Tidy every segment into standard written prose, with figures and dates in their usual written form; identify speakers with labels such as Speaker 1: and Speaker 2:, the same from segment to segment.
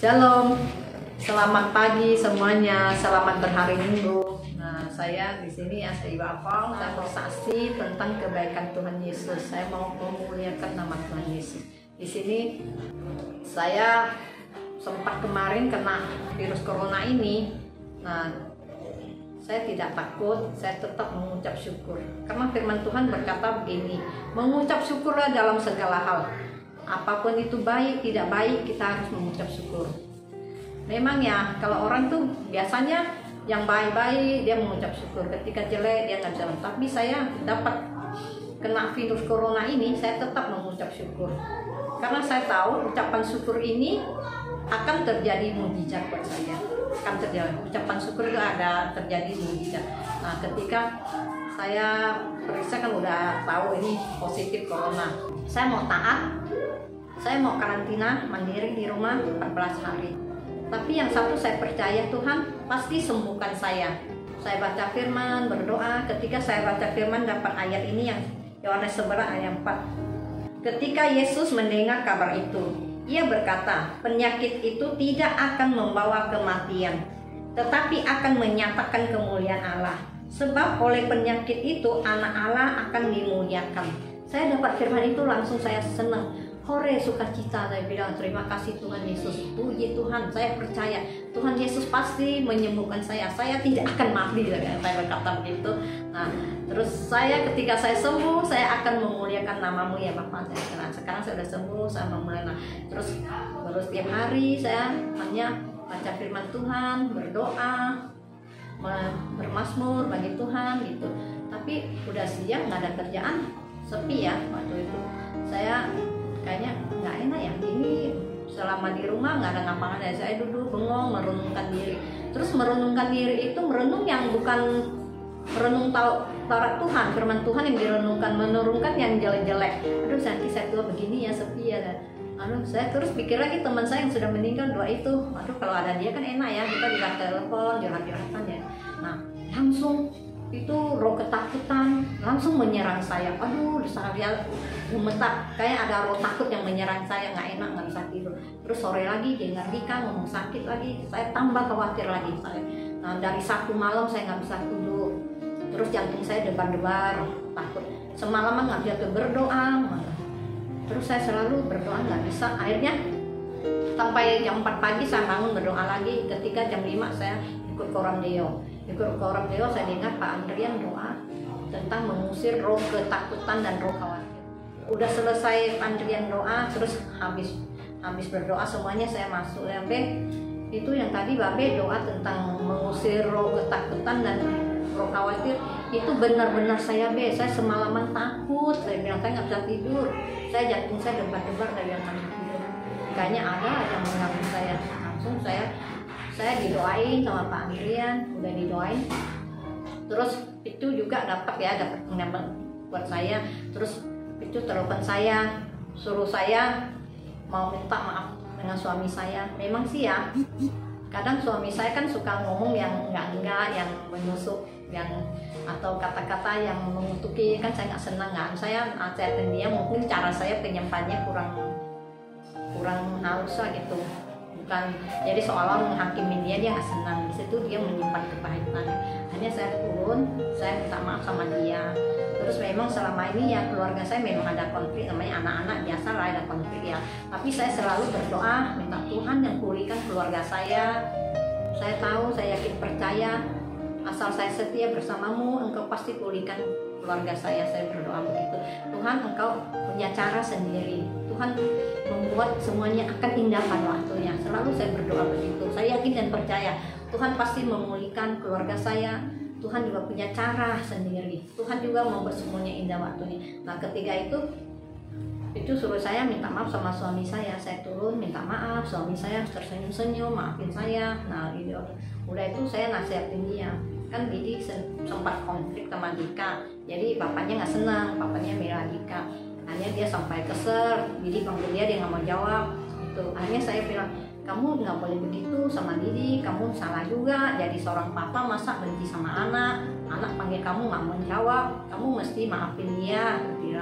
Speaker 1: Shalom, selamat pagi semuanya, selamat berhari Minggu. Nah, saya di sini Ibu Apong, saya bersaksi tentang kebaikan Tuhan Yesus. Saya mau memuliakan nama Tuhan Yesus. Di sini saya sempat kemarin kena virus corona ini. Nah, saya tidak takut, saya tetap mengucap syukur. Karena firman Tuhan berkata begini, mengucap syukurlah dalam segala hal. Apapun itu baik, tidak baik, kita harus mengucap syukur. Memang ya, kalau orang tuh biasanya yang baik-baik dia mengucap syukur, ketika jelek dia nggak bisa. Tapi saya dapat kena virus corona ini, saya tetap mengucap syukur. Karena saya tahu ucapan syukur ini akan terjadi mukjizat buat saya. Akan terjadi, ucapan syukur itu ada terjadi mukjizat. Nah, ketika saya periksa kan udah tahu ini positif corona. Saya mau taat, saya mau karantina mandiri di rumah 14 hari. Tapi yang satu saya percaya Tuhan pasti sembuhkan saya. Saya baca firman, berdoa. Ketika saya baca firman dapat ayat ini yang Yohanes 11 ayat 4. Ketika Yesus mendengar kabar itu, ia berkata, penyakit itu tidak akan membawa kematian, tetapi akan menyatakan kemuliaan Allah. Sebab oleh penyakit itu anak Allah akan dimuliakan. Saya dapat firman itu langsung saya senang. Hore sukacita, saya bilang terima kasih Tuhan Yesus. Puji Tuhan, saya percaya Tuhan Yesus pasti menyembuhkan saya. Saya tidak akan mati, saya berkata begitu. Nah, terus saya ketika saya sembuh, saya akan memuliakan namamu ya Bapak. Sekarang saya sudah sembuh, saya memuliakan. Terus tiap hari saya hanya baca firman Tuhan, berdoa, bermazmur bagi Tuhan gitu. Tapi udah siang nggak ada kerjaan, sepi ya waktu itu. Saya kayaknya nggak enak ya, ini selama di rumah nggak ada ngapa-ngapain. Saya duduk bengong merenungkan diri. Terus merenungkan diri itu merenung yang bukan merenung Taurat Tuhan, firman Tuhan yang direnungkan, menurunkan yang jelek-jelek. Aduh, nanti saya tua begini ya, sepi ya. Aduh, saya terus pikir lagi teman saya yang sudah meninggal doa itu. Aduh, kalau ada dia kan enak ya, kita bisa telepon, curhat-curhatan ya. Nah, langsung itu roh ketakutan langsung menyerang saya. Aduh, saya gemetar, kayak ada roh takut yang menyerang saya, nggak enak, nggak bisa tidur. Terus sore lagi dengar Dika ngomong sakit lagi, saya tambah khawatir lagi saya. Nah, dari Sabtu malam saya nggak bisa tidur. Terus jantung saya debar-debar, takut. Semalaman nggak bisa berdoa. Terus saya selalu berdoa nggak bisa. Akhirnya sampai jam 4 pagi saya bangun berdoa lagi. Ketika jam 5 saya ikut koram Deo. Ikut koram Deo saya dengar Pak Andrian doa tentang mengusir roh ketakutan dan roh khawatir. Udah selesai Pak Andrian doa, terus habis berdoa semuanya saya masuk ya Be. Itu yang tadi Babe doa tentang mengusir roh ketakutan dan roh khawatir, itu benar-benar saya Be. Saya semalaman takut, saya bilang saya nggak bisa tidur. Saya jantung saya debar-debar, saya bilang nggak bisa tidur. Kayaknya ada yang mengganggu saya. Langsung saya didoain sama Pak Andrian, udah didoain. Terus itu juga dapat pendapat buat saya. Terus itu telepon saya, suruh saya mau minta maaf dengan suami saya. Memang sih ya, kadang suami saya kan suka ngomong yang enggak, yang menusuk, yang atau kata-kata yang mengutuki, kan saya nggak senang kan. Saya nasihatin dia, mungkin cara saya penyampaiannya kurang halus lah gitu. Bukan jadi seolah menghakimin dia nggak senang. Di situ dia menyimpan kepahitan. Hanya saya turun, saya minta maaf sama dia. Terus memang selama ini ya keluarga saya memang ada konflik, namanya anak-anak biasa lah ada konflik ya. Tapi saya selalu berdoa minta Tuhan yang pulihkan keluarga saya. Saya tahu, saya yakin percaya, asal saya setia bersamamu, Engkau pasti pulihkan keluarga saya. Saya berdoa begitu. Tuhan, Engkau punya cara sendiri. Tuhan membuat semuanya akan indah pada waktunya. Selalu saya berdoa begitu. Saya yakin dan percaya Tuhan pasti memulihkan keluarga saya. Tuhan juga punya cara sendiri. Tuhan juga membuat semuanya indah waktunya. Nah, ketika itu suruh saya minta maaf sama suami saya. Saya turun minta maaf, suami saya tersenyum-senyum maafin saya. Nah, udah itu saya nasihatin dia. Kan Didi sempat konflik sama Dika. Jadi bapaknya nggak senang, bapaknya milih Dika. Akhirnya dia sampai kesel, Didi panggil dia nggak mau jawab. Itu akhirnya saya bilang, kamu nggak boleh begitu sama Didi, kamu salah juga. Jadi seorang papa masa benci sama anak panggil kamu nggak mau jawab, kamu mesti maafin dia. Dia bilang,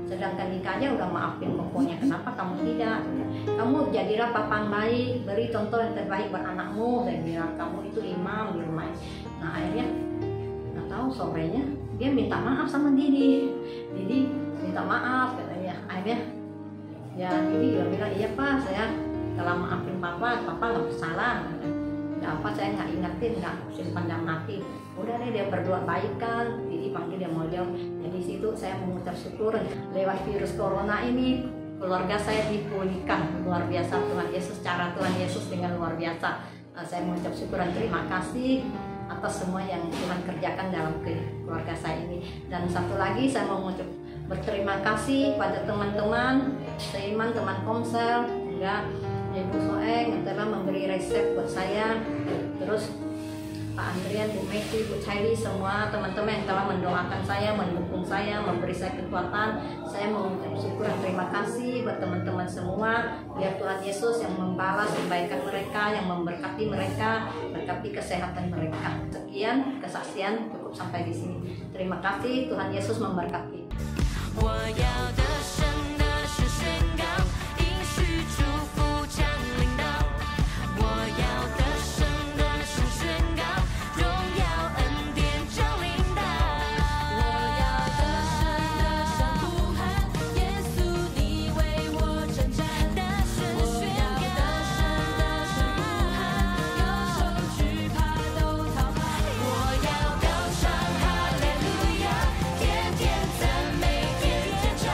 Speaker 1: sedangkan Dika aja udah maafin pokoknya, kenapa kamu tidak? Kamu jadilah papa yang baik, beri contoh yang terbaik buat anakmu. Saya bilang kamu itu imam di rumah. Nah akhirnya nggak tahu sorenya dia minta maaf sama Didi minta maaf katanya. Akhirnya ya Didi dia bilang iya pak, saya telah maafin papa nggak bersalah. Nggak apa, saya nggak ingetin, nggak simpan dalam hati. Udah deh dia berdoa baik kan, Didi panggil dia mau jauh. Jadi situ saya mengucap syukur lewat virus corona ini keluarga saya dipulihkan luar biasa. Tuhan Yesus, cara Tuhan Yesus dengan luar biasa. Saya mengucap syukur dan terima kasih atas semua yang Tuhan kerjakan dalam keluarga saya ini. Dan satu lagi saya mau mengucap berterima kasih pada teman-teman seiman, teman komsel, enggak Ibu Soeng yang telah memberi resep buat saya, terus Pak Andrian, Bu Meki, Bu Chaili, semua teman-teman yang telah mendoakan saya, mendukung saya, memberi saya kekuatan. Saya mengucap syukur dan terima kasih buat teman-teman semua. Biar Tuhan Yesus yang membalas kebaikan mereka, yang memberkati mereka, berkati kesehatan mereka. Sekian kesaksian, cukup sampai di sini. Terima kasih, Tuhan Yesus memberkati.
Speaker 2: 我要的神的是宣告，应许祝福降临到。我要的神的是宣告，荣耀恩典降临到。我要的神的声呼喊，耶稣你为我征战，大声宣告。我要的神的声呼喊，忧愁惧怕都逃跑。我要高唱哈利路亚，天天赞美。天天唱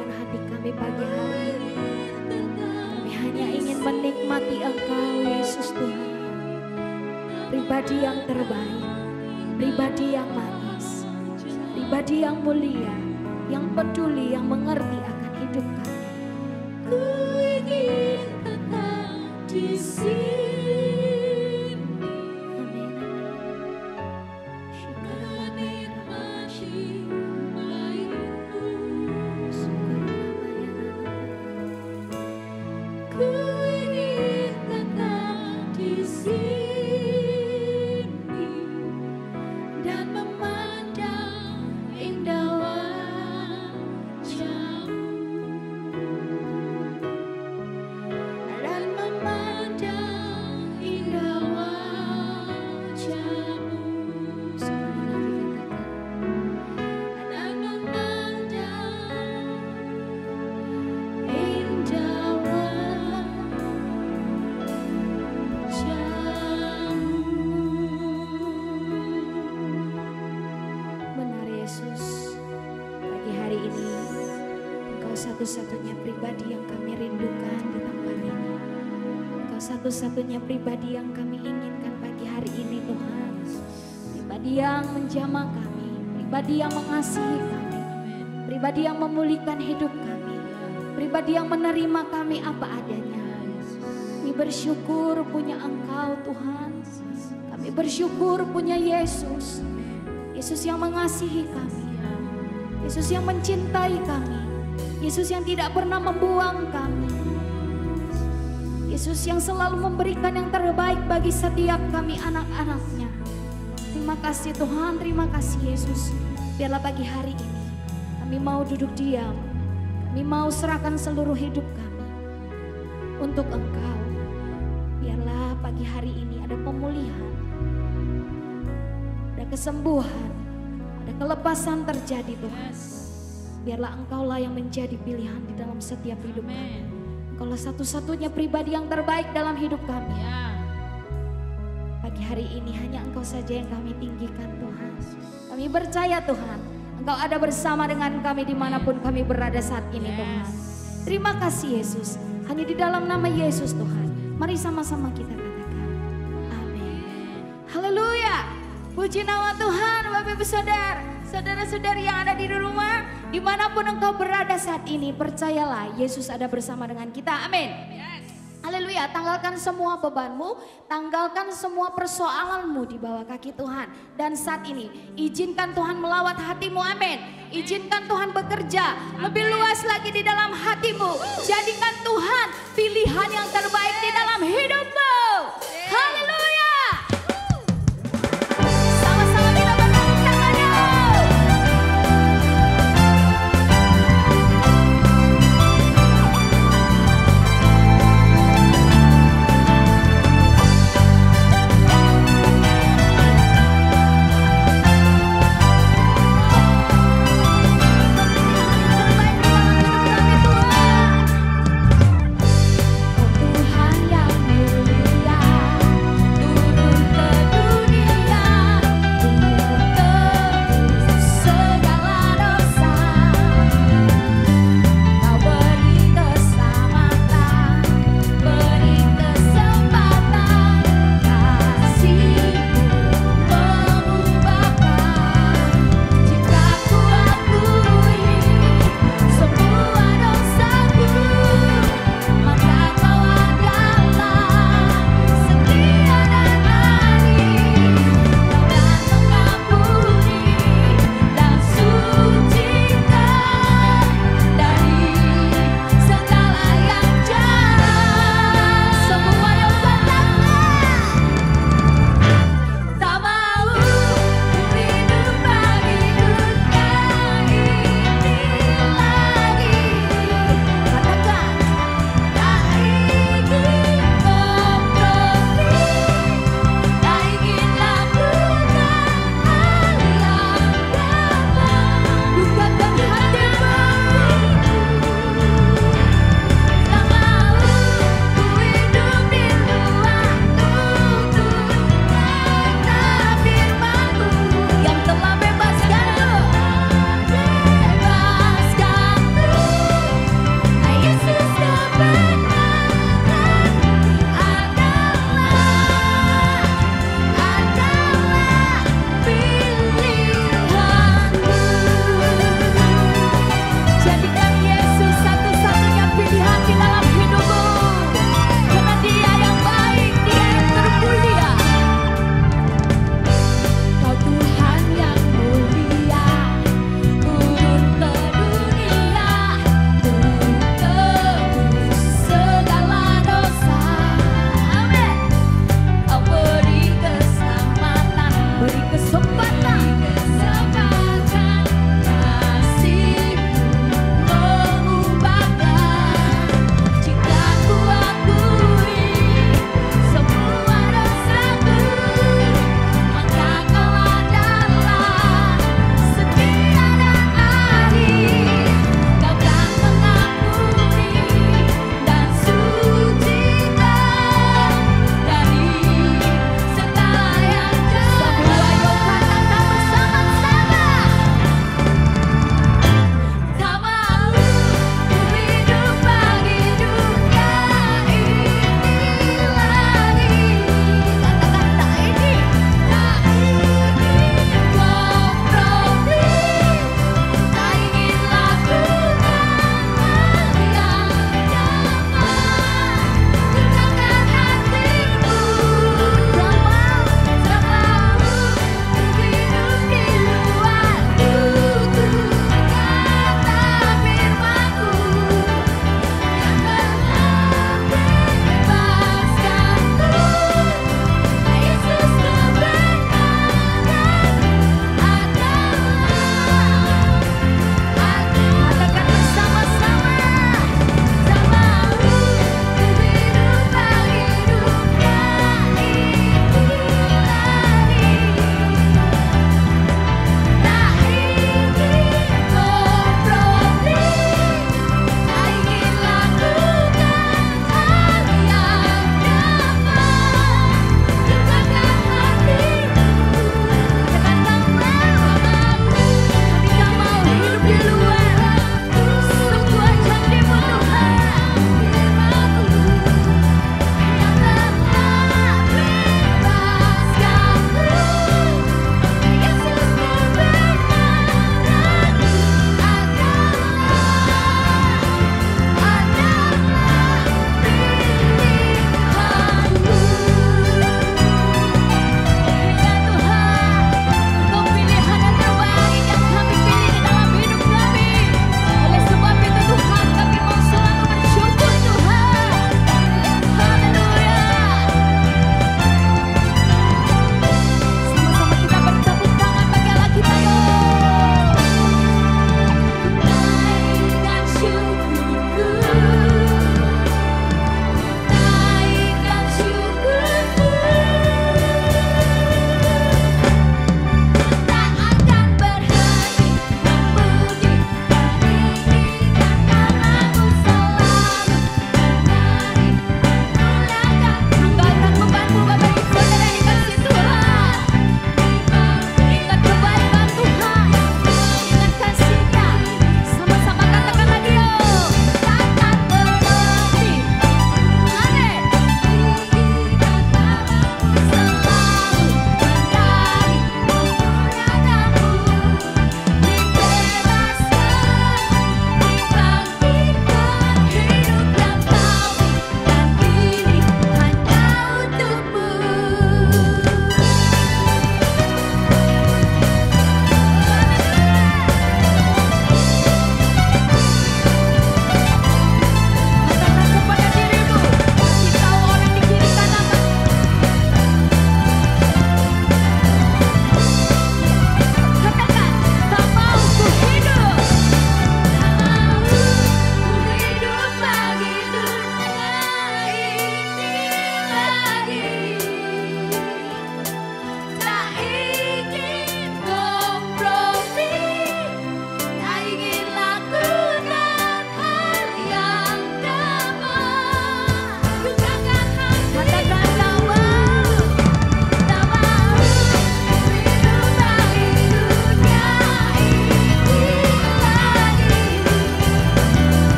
Speaker 3: keresahan hati kami pagi hari ini. Kami hanya ingin menikmati Engkau Yesus Tuhan. Pribadi yang terbaik, pribadi yang manis, pribadi yang mulia, yang peduli, yang mengerti akan hidup kami. Ku ingin tetap di sini. Satu-satunya pribadi yang kami rindukan di tempat ini. Engkau satu-satunya pribadi yang kami inginkan pagi hari ini Tuhan. Pribadi yang menjamah kami, pribadi yang mengasihi kami, pribadi yang memulihkan hidup kami, pribadi yang menerima kami apa adanya. Kami bersyukur punya Engkau Tuhan. Kami bersyukur punya Yesus. Yesus yang mengasihi kami, Yesus yang mencintai kami, Yesus yang tidak pernah membuang kami, Yesus yang selalu memberikan yang terbaik bagi setiap kami anak-anaknya. Terima kasih Tuhan, terima kasih Yesus. Biarlah pagi hari ini kami mau duduk diam, kami mau serahkan seluruh hidup kami untuk Engkau. Biarlah pagi hari ini ada pemulihan, ada kesembuhan, ada kelepasan terjadi Tuhan. Biarlah Engkaulah yang menjadi pilihan di dalam setiap hidup kami. Engkaulah satu-satunya pribadi yang terbaik dalam hidup kami. Pagi hari ini hanya Engkau saja yang kami tinggikan Tuhan. Kami percaya Tuhan, Engkau ada bersama dengan kami dimanapun kami berada saat ini Tuhan. Terima kasih Yesus. Hanya di dalam nama Yesus Tuhan. Mari sama-sama kita katakan amin. Haleluya. Puji nama Tuhan Bapak Ibu Saudara. Saudara-saudari yang ada di rumah, dimanapun engkau berada saat ini, percayalah Yesus ada bersama dengan kita. Amin. Haleluya. Tanggalkan semua bebanmu, tanggalkan semua persoalanmu di bawah kaki Tuhan. Dan saat ini izinkan Tuhan melawat hatimu. Amin. Izinkan Tuhan bekerja lebih luas lagi di dalam hatimu. Jadikan Tuhan pilihan yang terbaik di dalam hidupmu. Haleluya. Tuhan yang mulia,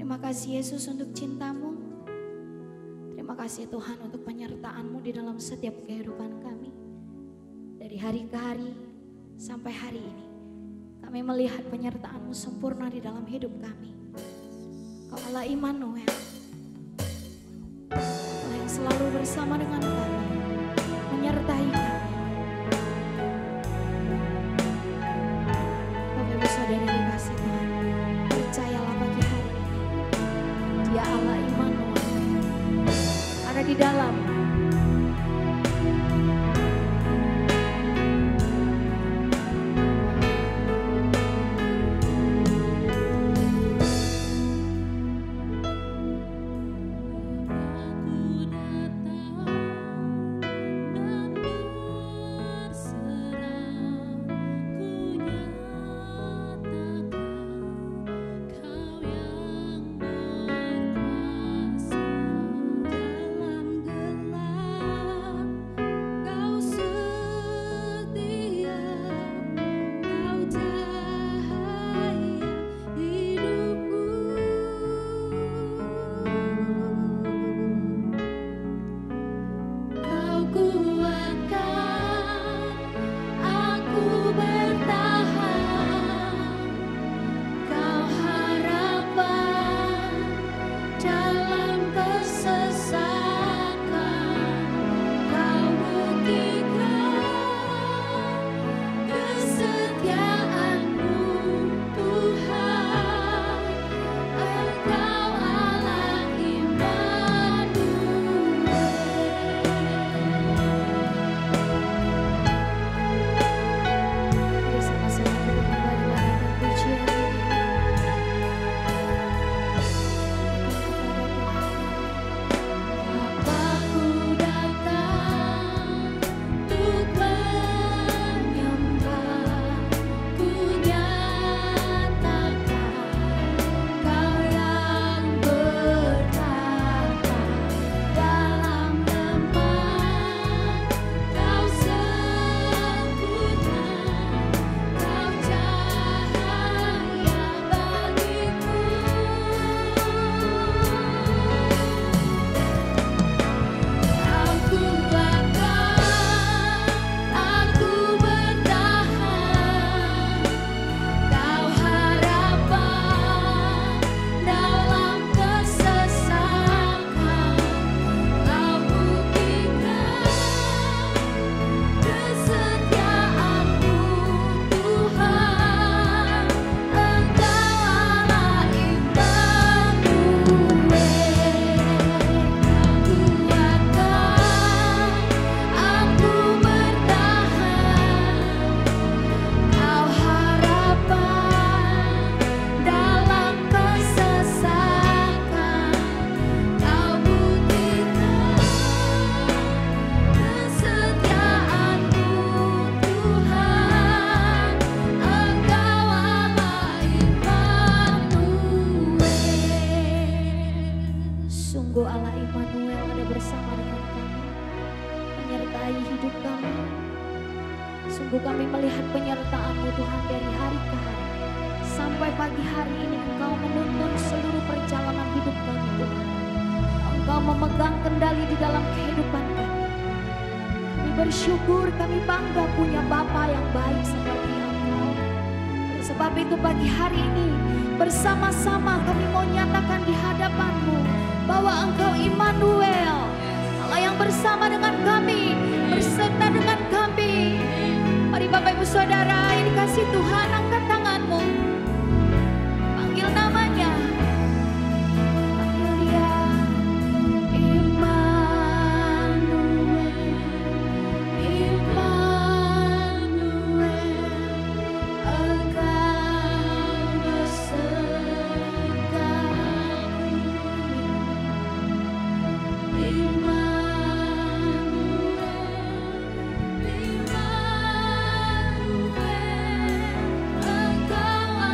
Speaker 3: Terima kasih Yesus untuk cinta-Mu. Terima kasih Tuhan untuk penyertaan-Mu di dalam setiap kehidupan kami. Dari hari ke hari sampai hari ini, kami melihat penyertaan-Mu sempurna di dalam hidup kami. Kau Allah Immanuel, Allah yang selalu bersama dengan kami, menyertai kami. Bapak Ibu Saudara dikasih Tuhan, percayalah pagi hari ini, Dia Allah Immanuel ada di dalam. Sungguh Allah Immanuel ada bersama dengan kami, menyertai hidup kami. Sungguh kami melihat penyertaan-Mu Tuhan dari hari ke hari. Sampai pagi hari ini Engkau menuntun seluruh perjalanan hidup kami Tuhan. Engkau memegang kendali di dalam kehidupan kami. Kami bersyukur, kami bangga punya Bapa yang baik seperti Engkau. Oleh sebab itu pagi hari ini bersama-sama kami mau nyatakan di hadapan-Mu bahwa Engkau Immanuel, Allah yang bersama dengan kami, berserta dengan kami. Mari Bapak Ibu Saudara yang dikasih Tuhan, angkat tanganmu, panggil namanya, panggil Dia. Immanuel, Immanuel, Engkau beserta kami. Engkau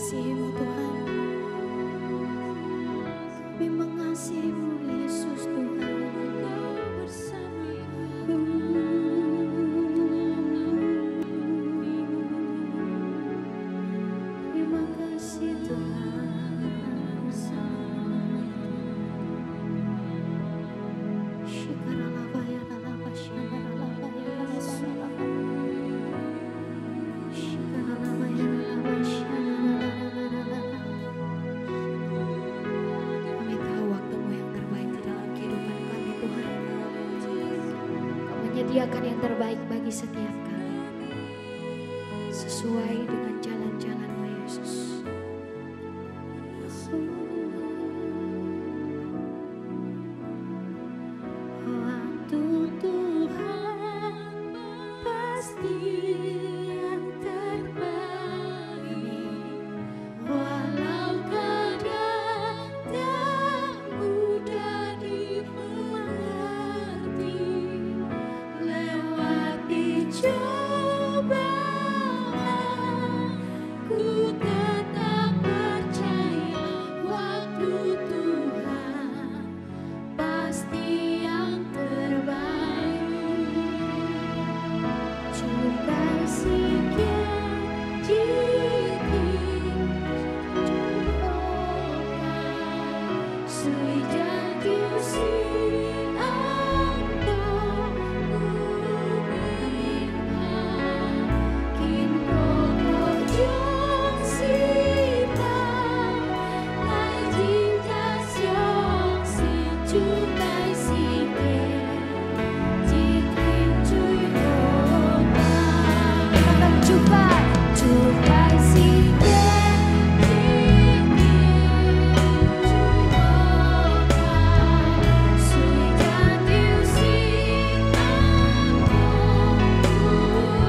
Speaker 3: mengasihi-Mu Tuhan. Kami mengasihi-Mu Yesus Tuhan. Terima kasih Tuhan. Kami tahu waktu-Mu yang terbaik di dalam kehidupan kami Tuhan. Kau menyediakan yang terbaik bagi setiap kami, sesuai dengan jalan-jalan-Mu Yesus. Waktu Tuhan pasti yang terbaik, walau kadang tak mudah dimengerti. Lewati cobaan, ku tetap percaya waktu Tuhan pasti yang terbaik. Cukai sikit jitik sui janji si angkau kin pokok jong sita lai jinja siong si cukai sikit jitik cui katakan cukai sikit sui janji si angkau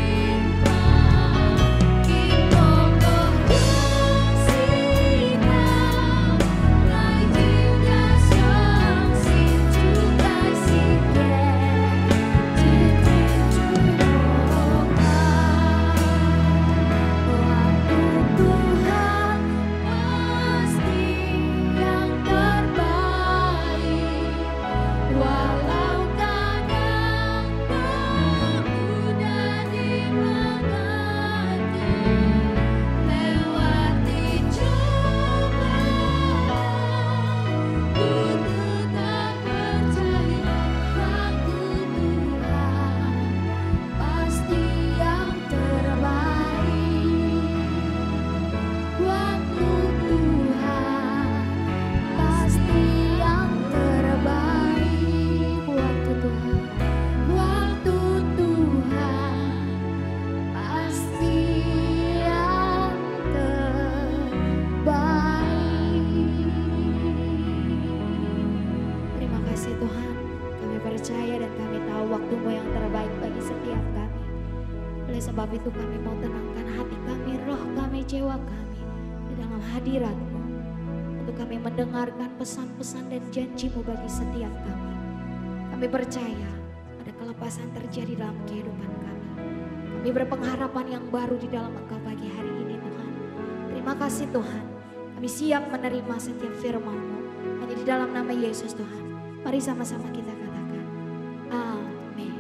Speaker 3: kin pokok jong sita lai jinja siong si cukai sikit jitik cui waktu Tuhan pasti yang terbaik, walau kadang tak mudah dimengerti. Lewati cobaan, ku tetap percaya waktu Tuhan pasti yang terbaik. Waktu Tuhan pasti yang terbaik. Waktu Tuhan pasti yang terbaik. Terima kasih Tuhan, kami percaya dan kami tahu waktu-Mu yang terbaik bagi setiap kami. Oleh sebab itu kami mau tenangkan hati kami, roh kami, jiwa kami di dalam hadirat-Mu, untuk kami mendengarkan pesan-pesan dan janji-Mu bagi setiap kami. Kami percaya ada kelepasan terjadi dalam kehidupan kami. Kami berpengharapan yang baru di dalam Engkau pagi hari ini Tuhan. Terima kasih Tuhan, kami siap menerima setiap firman-Mu hanya di dalam nama Yesus Tuhan. Mari sama-sama kita katakan amin.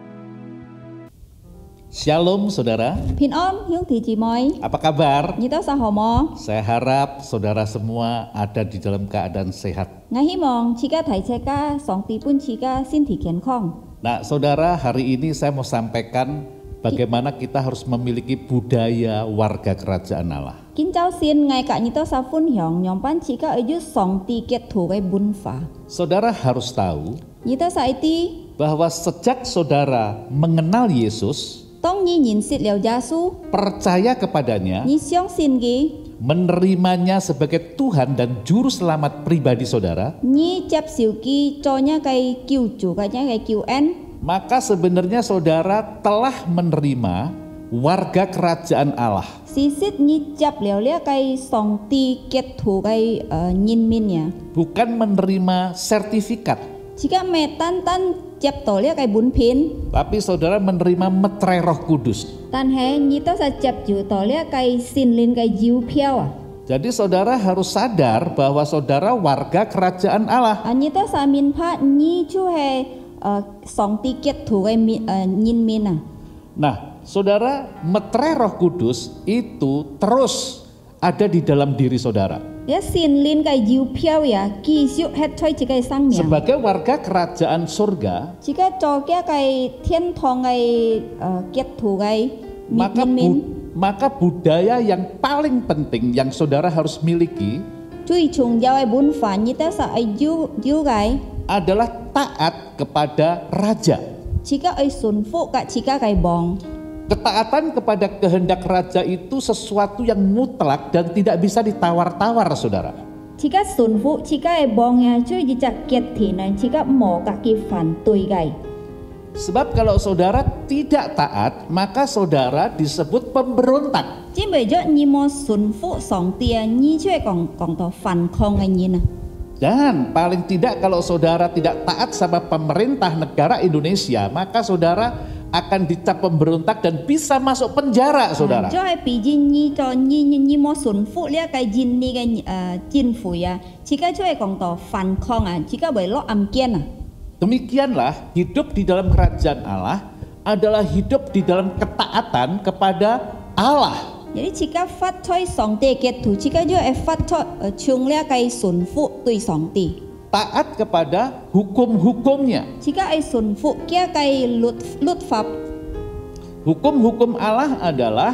Speaker 4: Shalom saudara,
Speaker 5: 平安兄弟姊妹，
Speaker 4: apa kabar?
Speaker 5: 你哋實好麼？
Speaker 4: Saya harap saudara semua ada di dalam keadaan sehat.
Speaker 5: 我希望自家提車家上帝本自家身體健康。
Speaker 4: Nah saudara, hari ini saya mau sampaikan bagaimana kita harus memiliki budaya warga kerajaan Allah.
Speaker 5: 今朝先我甲你哋實分享，讓班自家要上帝結土嘅文化。
Speaker 4: Saudara harus tahu
Speaker 5: 你哋實啲，
Speaker 4: bahwa sejak saudara mengenal Yesus,
Speaker 5: 當你認識了耶穌，
Speaker 4: percaya kepadanya,
Speaker 5: 你相信佢，
Speaker 4: menerimanya sebagai Tuhan dan Juru Selamat pribadi saudara,
Speaker 5: 你接受佢做一個救主嘅一個救恩，
Speaker 4: maka sebenarnya saudara telah menerima warga kerajaan Allah.
Speaker 5: 事實你接了呢個上帝結土嘅人民呀，
Speaker 4: Bukan menerima sertifikat,
Speaker 5: 自家咪單單接到了cái bún pin
Speaker 4: tapi saudara menerima meterai Roh Kudus.
Speaker 5: 但係你都係接住到了cái xin linh cái diêu票à
Speaker 4: Jadi saudara harus sadar bahwa saudara warga kerajaan Allah.
Speaker 5: Ni to sa min pha ni chu he song tiket thu cái nhìn min à.
Speaker 4: Nah, saudara, meterai Roh Kudus itu terus ada di dalam diri saudara.
Speaker 5: Ya xin linh cái diêu票ya ki siu hết thôi chỉ cái sang miệng.
Speaker 4: Sebagai warga kerajaan surga,
Speaker 5: chỉ cái cho cái thiên thong cái kết thu cái
Speaker 4: maka budaya yang paling penting yang saudara harus miliki
Speaker 5: truy chung giao ai bún phá như ta sa ai diêu cái
Speaker 4: adalah taat kepada raja.
Speaker 5: Jika ai sun phụ cả jika cái bong.
Speaker 4: Ketaatan kepada kehendak raja itu sesuatu yang mutlak dan tidak bisa ditawar-tawar, saudara.
Speaker 5: Jika sun phụ jika ai bong ya truy di chak kiet thì này jika mò cả ki phản tùy cái.
Speaker 4: Sebab kalau saudara tidak taat, maka saudara disebut pemberontak.
Speaker 5: Chính bởi vậy như mò sun phụ song tia như truy còn to phản khong cái như nè.
Speaker 4: Dan paling tidak kalau saudara tidak taat sama pemerintah negara Indonesia, maka saudara akan dicap pemberontak dan bisa masuk penjara, saudara.
Speaker 5: Cho ai bị gì cho như mò sun phụ lia cái jin ni cái jin phụ ya, jika truy còn to phản khong à, jika bởi lo am kian à.
Speaker 4: Demikianlah hidup di dalam kerajaan Allah adalah hidup di dalam ketaatan kepada Allah.
Speaker 5: Jadi jika phát thôi song ti kết thủ jika jo ai phát thôi chung lia cái sun phụ tùy song ti.
Speaker 4: Taat kepada hukum-hukumnya.
Speaker 5: Jika ai sun phụ kia cái luật pháp.
Speaker 4: Hukum-hukum Allah adalah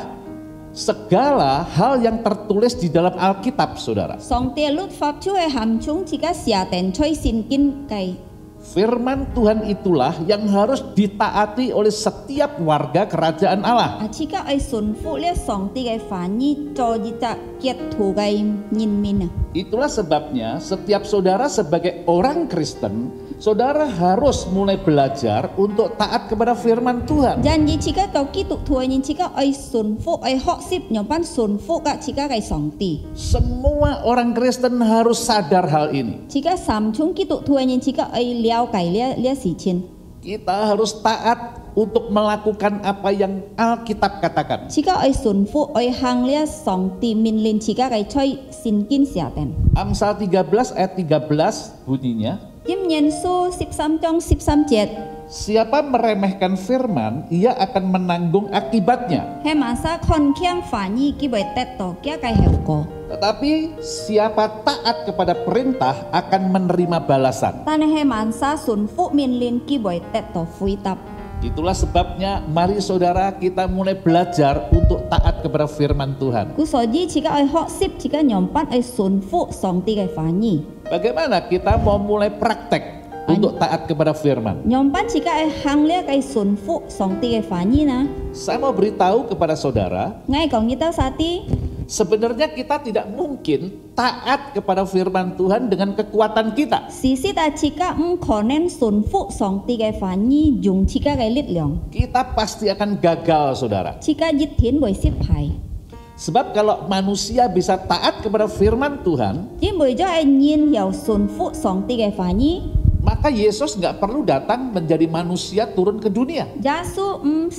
Speaker 4: segala hal yang tertulis di dalam Alkitab, saudara.
Speaker 5: Song ti luật pháp chu ai ham chung jika sia ten choi sin kin cái.
Speaker 4: Firman Tuhan itulah yang harus ditaati oleh setiap warga kerajaan Allah.
Speaker 5: Jika ai sun phụ lia song ti cái phá ni cho jita kết thủ cái nhìn min.
Speaker 4: Itulah sebabnya setiap saudara sebagai orang Kristen, saudara harus mulai belajar untuk taat kepada firman Tuhan.
Speaker 5: Janji jika kau kitu tuan ni jika ai sun phụ ai hok sip nyopan sun phụ ka jika kai song ti.
Speaker 4: Semua orang Kristen harus sadar hal ini.
Speaker 5: Jika samchung kitu tuan ni jika ai liao kai lia si chin.
Speaker 4: Kita harus taat untuk melakukan apa yang Alkitab katakan.
Speaker 5: Jika ai sun phụ ai hang lia song ti min lin jika kai choi sin kin sia ten.
Speaker 4: Amsal 13 ayat 13 bunyinya.
Speaker 5: Kim Nyen Su 13 trong 13 jet.
Speaker 4: Siapa meremehkan firman, ia akan menanggung akibatnya.
Speaker 5: He masa kon kiang fa ni ki bai tet to kia kai heu ko.
Speaker 4: Tetapi siapa taat kepada perintah akan menerima balasan.
Speaker 5: Tan he mansa sun phụ min lin ki bai tet to fui tap.
Speaker 4: Itulah sebabnya mari saudara kita mulai belajar untuk taat kepada firman Tuhan.
Speaker 5: Ku soji jika ai hok sip jika nyompan ai sun phụ song ti kai fa ni.
Speaker 4: Bagaimana kita mau mulai praktek untuk taat kepada firman?
Speaker 5: Nyompan jika ai hang lia kai sun phụ song ti kai fa ni na.
Speaker 4: Saya mau beritahu kepada saudara,
Speaker 5: Ngay kong kita sati
Speaker 4: sebenarnya kita tidak mungkin taat kepada firman Tuhan dengan kekuatan kita.
Speaker 5: sisi ta jika konen sun phụ song ti kai fa ni jung jika kai lit leong.
Speaker 4: Kita pasti akan gagal, saudara.
Speaker 5: Jika jit thin boi sip pai.
Speaker 4: Sebab kalau manusia bisa taat kepada firman Tuhan,
Speaker 5: Jim boi jo ai nyin hiao sun phụ song ti kai fa ni.
Speaker 4: maka Yesus nggak perlu datang menjadi manusia turun ke dunia.
Speaker 5: Jasu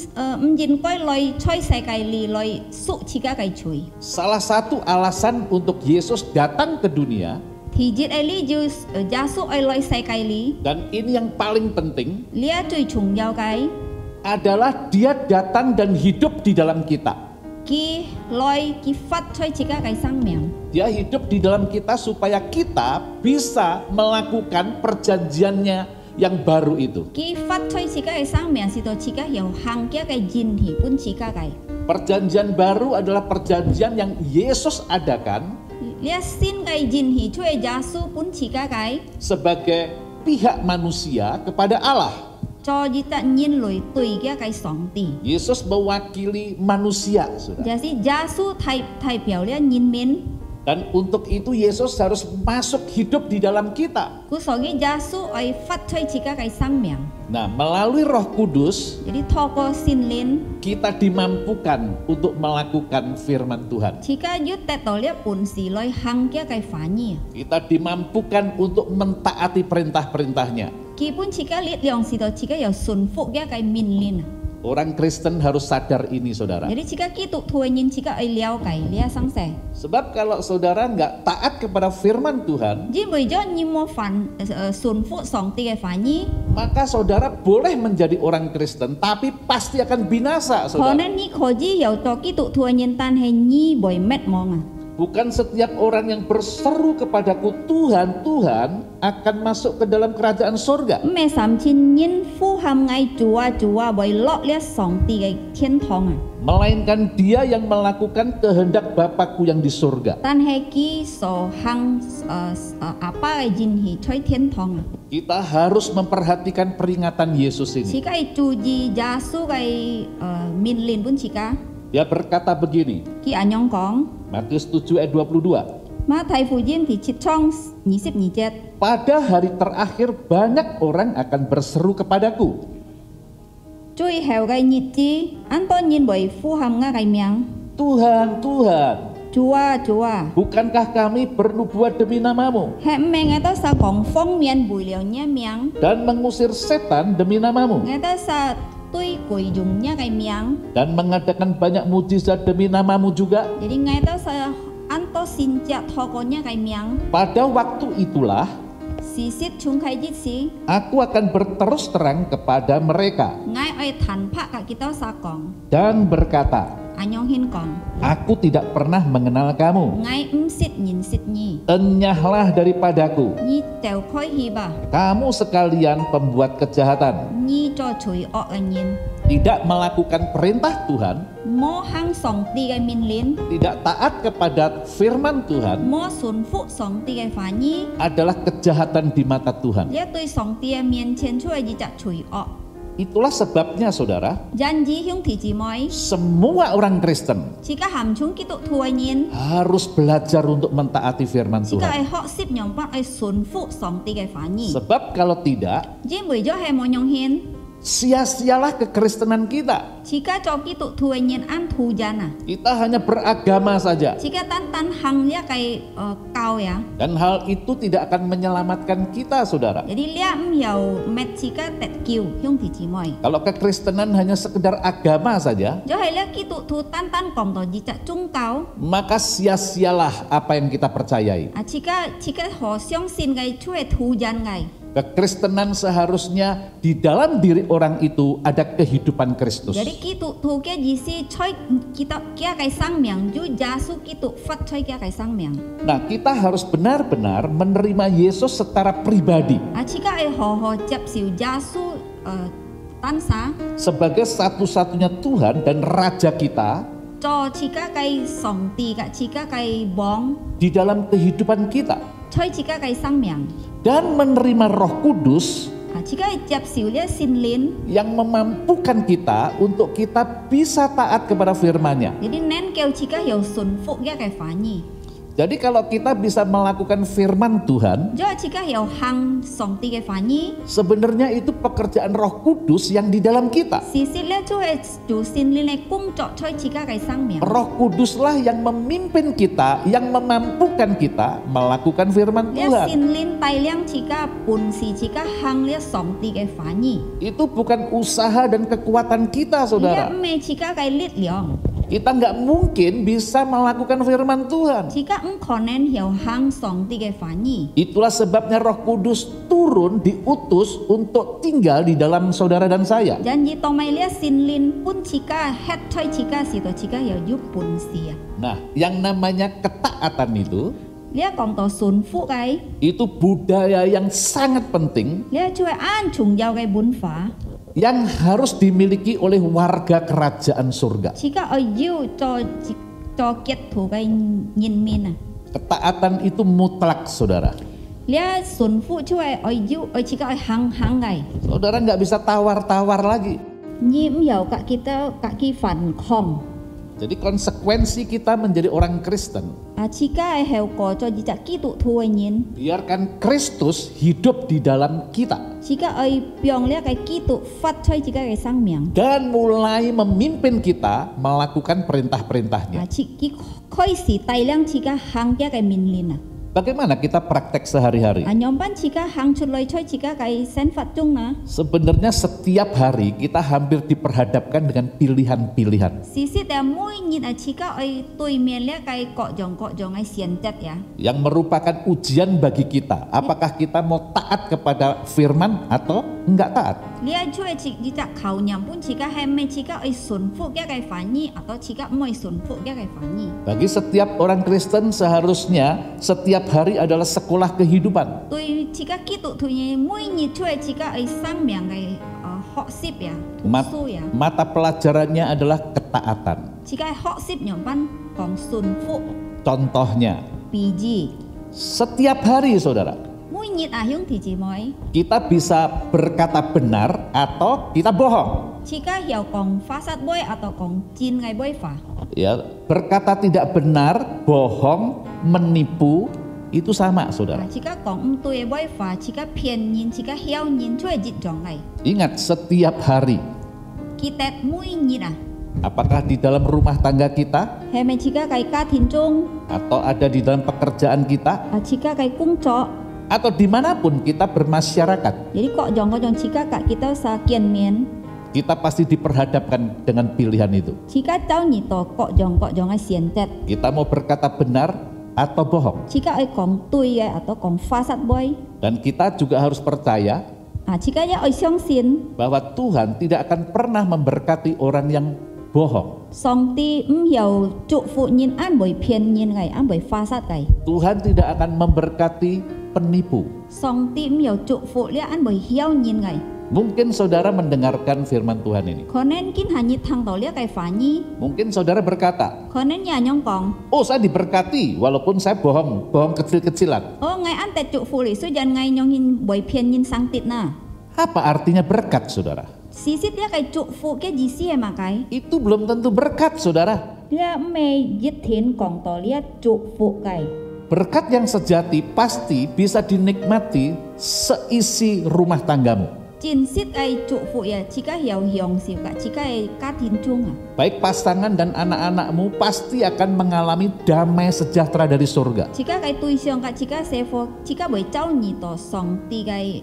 Speaker 5: jin koi loi choi sai kai li loi su jika kai chui.
Speaker 4: Salah satu alasan untuk Yesus datang ke dunia,
Speaker 5: Thì jit ai li ju jasu ai loi sai kai li.
Speaker 4: dan ini yang paling penting,
Speaker 5: Lia chui chung yao kai.
Speaker 4: adalah dia datang dan hidup di dalam kita.
Speaker 5: Ki loi ki fat choi jika kai sang miang.
Speaker 4: Dia hidup di dalam kita supaya kita bisa melakukan perjanjiannya yang baru itu.
Speaker 5: Ki fat choi jika kai sang miang si to jika hiao hang kia kai jin hi pun jika kai.
Speaker 4: Perjanjian baru adalah perjanjian yang Yesus adakan
Speaker 5: Lia sin kai jin hi chui jasu pun jika kai.
Speaker 4: sebagai pihak manusia kepada Allah.
Speaker 5: Cho jita nyin loi tui kia kai song ti.
Speaker 4: Yesus mewakili manusia, saudara.
Speaker 5: Jadi jasu thai piao lia nyin min.
Speaker 4: Dan untuk itu Yesus harus masuk hidup di dalam kita.
Speaker 5: Ku sogi jasu ai fat choi jika kai sang miang.
Speaker 4: Nah, melalui Roh Kudus
Speaker 5: Jadi toko sin lin
Speaker 4: kita dimampukan untuk melakukan firman Tuhan.
Speaker 5: jika yut tetolia pun si loi hang kia kai fa ni.
Speaker 4: Kita dimampukan untuk mentaati perintah-perintahnya.
Speaker 5: 基本自家力量是到自家有順服嘅嘅命令啊。
Speaker 4: Orang Kristen harus sadar ini, saudara.
Speaker 5: Jadi jika kita tuanin jika ai liao kai lia sang se.
Speaker 4: Sebab kalau saudara nggak taat kepada firman Tuhan,
Speaker 5: Jadi bây giờ ni mo fan sun phụ song ti cái phản nhi.
Speaker 4: maka saudara boleh menjadi orang Kristen, tapi pasti akan binasa,
Speaker 5: Khó
Speaker 4: saudara.
Speaker 5: nên ni khó ji hiểu to kita tuanin tan hay nhi boy met mong à.
Speaker 4: Bukan setiap orang yang berseru kepadaku Tuhan, Tuhan akan masuk ke dalam kerajaan surga.
Speaker 5: Mẹ sắm chín nhiên phu ham ngay chùa boy lọ lia song ti cái thiên thong à.
Speaker 4: Melainkan dia yang melakukan kehendak Bapakku yang di surga.
Speaker 5: Tan hay ki so hang apa cái jin hi choi thiên thong à.
Speaker 4: Kita harus memperhatikan peringatan Yesus
Speaker 5: Chỉ
Speaker 4: ini.
Speaker 5: cái chu ji gia su cái min lin pun chỉ cả.
Speaker 4: Dia berkata begini,
Speaker 5: Ki anyong kong.
Speaker 4: Matius 7 ayat 22.
Speaker 5: Mà thầy phụ diêm thì chít trong 27.
Speaker 4: Pada hari terakhir banyak orang akan berseru kepadaku.
Speaker 5: Chui heo gai nhịt chi, an to nhìn bởi phu hàm nga gai miang.
Speaker 4: Tuhan, Tuhan,
Speaker 5: Chua,
Speaker 4: bukankah kami bernubuat demi namamu
Speaker 5: hẹn mẹ nghe ta sa gong phong miên bùi liều nhá miang.
Speaker 4: dan mengusir setan demi namamu
Speaker 5: Nghe ta sa tui quỷ dùng nhá gai miang.
Speaker 4: dan mengadakan banyak mujizat demi namamu juga?
Speaker 5: Jadi nghe ta sa an to xin chạ thọ có nhá gai miang.
Speaker 4: Pada waktu itulah
Speaker 5: Si sit chung khai jit si,
Speaker 4: aku akan berterus terang kepada mereka
Speaker 5: ngay oi than pak kak kita sa gong.
Speaker 4: dan berkata,
Speaker 5: Anyong hin gong.
Speaker 4: aku tidak pernah mengenal kamu.
Speaker 5: Ngay sit nhìn sit nhi.
Speaker 4: Enyahlah daripadaku,
Speaker 5: Nhi tèo khói hi ba.
Speaker 4: kamu sekalian pembuat kejahatan.
Speaker 5: Nhi cho chui ọ gai nhìn.
Speaker 4: Tidak melakukan perintah Tuhan,
Speaker 5: Mo hang song ti gai min lin.
Speaker 4: tidak taat kepada firman Tuhan
Speaker 5: Mo sun phụ song ti gai phá nhi.
Speaker 4: adalah kejahatan di mata Tuhan.
Speaker 5: Lia tui song ti miên chen chui ji chak chui ọ.
Speaker 4: Itulah sebabnya, saudara,
Speaker 5: Jan ji hiung ti ji moi.
Speaker 4: semua orang Kristen
Speaker 5: Jika ham chung ki tu thua nhin.
Speaker 4: harus belajar untuk mentaati firman
Speaker 5: Jika ai
Speaker 4: Tuhan.
Speaker 5: họ sip nyong pat ai sun phụ song ti gai phá nhi.
Speaker 4: Sebab kalau tidak,
Speaker 5: Ji bui jo hai mo nyong hin.
Speaker 4: sia-sialah kekristenan kita.
Speaker 5: Jika cho ki tu thua nhin an thu jana.
Speaker 4: Kita hanya beragama saja.
Speaker 5: Jika tan hang lia kai kau ya.
Speaker 4: Dan hal itu tidak akan menyelamatkan kita, saudara.
Speaker 5: Jadi lia hiểu met jika tet kiu hiung ti ji moi.
Speaker 4: Kalau kekristenan hanya sekedar agama saja,
Speaker 5: Jo hai lia ki tu thu tan kom to ji chak chung kau.
Speaker 4: maka sia-sialah apa yang kita percayai.
Speaker 5: Jika họ xiong xin gai chui thu jan gai.
Speaker 4: Kekristenan seharusnya di dalam diri orang itu ada kehidupan Kristus.
Speaker 5: Jadi kitu thu kia jisi choi kita kia kai sang miang ju jasu kitu fat choi kia kai sang miang.
Speaker 4: Nah, kita harus benar-benar menerima Yesus secara pribadi
Speaker 5: Jika ai ho jap siu jasu tansa
Speaker 4: sebagai satu-satunya Tuhan dan Raja kita
Speaker 5: cho jika kai song ti ka jika kai bong
Speaker 4: di dalam kehidupan kita
Speaker 5: choi jika kai sang miang.
Speaker 4: dan menerima Roh Kudus
Speaker 5: Jika ai jap siu lia sin lin.
Speaker 4: yang memampukan kita untuk kita bisa taat kepada firman-Nya.
Speaker 5: Jadi nen kêu jika hiểu sun phụ kia kai phá nhi.
Speaker 4: Jadi kalau kita bisa melakukan firman Tuhan,
Speaker 5: Jo jika hiểu hang song ti kai phá nhi.
Speaker 4: sebenarnya itu pekerjaan Roh Kudus yang di dalam kita.
Speaker 5: Si si lia chu ai chu sin lin ai cung chọ choi jika kai sang miang.
Speaker 4: Roh Kuduslah yang memimpin kita, yang memampukan kita melakukan firman
Speaker 5: Lia
Speaker 4: Tuhan.
Speaker 5: sin lin tai liang jika pun si jika hang lia song ti kai phá nhi.
Speaker 4: Itu bukan usaha dan kekuatan kita,
Speaker 5: Lia
Speaker 4: saudara.
Speaker 5: me jika kai lit liang.
Speaker 4: Kita nggak mungkin bisa melakukan firman Tuhan.
Speaker 5: Jika engkau nen hiểu hang song ti kai phá nhi.
Speaker 4: Itulah sebabnya Roh Kudus turun diutus untuk tinggal di dalam saudara dan saya.
Speaker 5: Janji tomai lia sin lin pun jika het choi jika si to jika hiểu yu pun si.
Speaker 4: Nah, yang namanya ketaatan itu
Speaker 5: Lia kong to sun phụ kai.
Speaker 4: itu budaya yang sangat penting
Speaker 5: Lia chui an chung yao kai bun phá.
Speaker 4: yang harus dimiliki oleh warga kerajaan surga.
Speaker 5: Jika oi yu cho kiet thu kai nhìn min.
Speaker 4: Ketaatan itu mutlak, saudara.
Speaker 5: Lia sun phụ chui oi yu oi jika oi hang kai.
Speaker 4: Saudara nggak bisa tawar-tawar lagi.
Speaker 5: Nhiễm hiểu cả kita cả ki phản khom.
Speaker 4: Jadi konsekuensi kita menjadi orang Kristen,
Speaker 5: Jika ai hiểu có cho jika kitu thu ai nhìn.
Speaker 4: biarkan Kristus hidup di dalam kita
Speaker 5: Jika ai piong lia kai kitu fat choi jika kai sang miang.
Speaker 4: dan mulai memimpin kita melakukan perintah-perintahnya.
Speaker 5: Ki khoi si tai liang jika hang kia kai min lin.
Speaker 4: Bagaimana kita praktek sehari-hari?
Speaker 5: nhóm班chỉ cả hàng chục lời chơi chỉ cả cái sinh hoạt chung nè.
Speaker 4: Sebenarnya setiap hari kita hampir diperhadapkan dengan pilihan-pilihan
Speaker 5: Sisi dia mỗi nhịn chỉ cả ai tuổi miền lẽ cái cọ dòng ai xiên tết ya.
Speaker 4: yang merupakan ujian bagi kita. Apakah kita mau taat kepada firman atau enggak taat?
Speaker 5: Lia chơi chỉ cả khẩu nhóm pun chỉ cả hay mấy chỉ cả ai xuân phụ cái phản nhi atau chỉ cả mỗi xuân phụ cái phản nhi.
Speaker 4: Bagi setiap orang Kristen seharusnya setiap hari adalah sekolah kehidupan.
Speaker 5: Tuổi chỉ cả kỹ tụ nhị mỗi nhịn chơi chỉ cả ai sang miệng cái học sip ya, su ya.
Speaker 4: Mata pelajarannya adalah ketaatan.
Speaker 5: Chỉ cả học sip nhóm ban còn xuân phụ.
Speaker 4: Contohnya,
Speaker 5: Biji.
Speaker 4: setiap hari saudara,
Speaker 5: Mỗi nhịn hướng thì chỉ mỗi.
Speaker 4: kita bisa berkata benar atau kita bohong.
Speaker 5: Chỉ cả hiểu còn phá sát bôi atau còn chin ngay bôi phá.
Speaker 4: Ya, berkata tidak benar, bohong, menipu itu sama saudara.
Speaker 5: Chỉ cả còn tuổi bôi phá, chỉ cả phiền nhìn, chỉ cả hiểu nhìn chơi dịch tròn này.
Speaker 4: Ingat, setiap hari,
Speaker 5: Kita mỗi nhịn
Speaker 4: apakah di dalam rumah tangga kita
Speaker 5: Hay mình chỉ cả cái cá thìn trung,
Speaker 4: atau ada di dalam pekerjaan kita
Speaker 5: chỉ cả cái cung trọ.
Speaker 4: atau dimanapun kita bermasyarakat,
Speaker 5: Jadi kok jong chỉ cả cả kita sa kian miền.
Speaker 4: kita pasti diperhadapkan dengan pilihan itu.
Speaker 5: Chỉ cả cháu nhị to kok jong ai xiên tết.
Speaker 4: Kita mau berkata benar atau bohong.
Speaker 5: Chỉ cả ai còn tuổi atau còn phá sát bôi.
Speaker 4: Dan kita juga harus percaya
Speaker 5: Chỉ cả ai相信
Speaker 4: bahwa Tuhan tidak akan pernah memberkati orang yang bohong.
Speaker 5: Song ti hiểu trụ phụ nhìn an bởi phiền nhìn ngày an bởi phá sát ngày.
Speaker 4: Tuhan tidak akan memberkati penipu.
Speaker 5: Song ti hiểu trụ phụ lia an bởi hiếu nhìn ngày.
Speaker 4: Mungkin saudara mendengarkan firman Tuhan ini.
Speaker 5: Có nên kin hà nhị thằng tàu lia cái phá nhi.
Speaker 4: Mungkin saudara berkata,
Speaker 5: Có nên nhà nhong còn.
Speaker 4: oh saya diberkati walaupun saya bohong kecil-kecilan.
Speaker 5: Ngày an tệ trụ phụ lý suy dần ngày nhong nhìn bởi phiền nhìn sang tịt na.
Speaker 4: Apa artinya berkat saudara?
Speaker 5: Sisit lia cái trụ phụ cái gì xí mà cái.
Speaker 4: Itu belum tentu berkat saudara.
Speaker 5: Lia mê dít thiên còn tàu lia trụ phụ cái.
Speaker 4: Berkat yang sejati pasti bisa dinikmati seisi rumah tanggamu.
Speaker 5: Chin sit ai trụ phụ ya chỉ cả hiểu hiong xíu cả chỉ cả cá thìn chung
Speaker 4: Baik pasangan dan anak-anakmu pasti akan mengalami damai sejahtera dari surga.
Speaker 5: Chỉ cả cái tuổi xiong cả chỉ cả xe phô chỉ cả bởi cháu nhị to song ti cái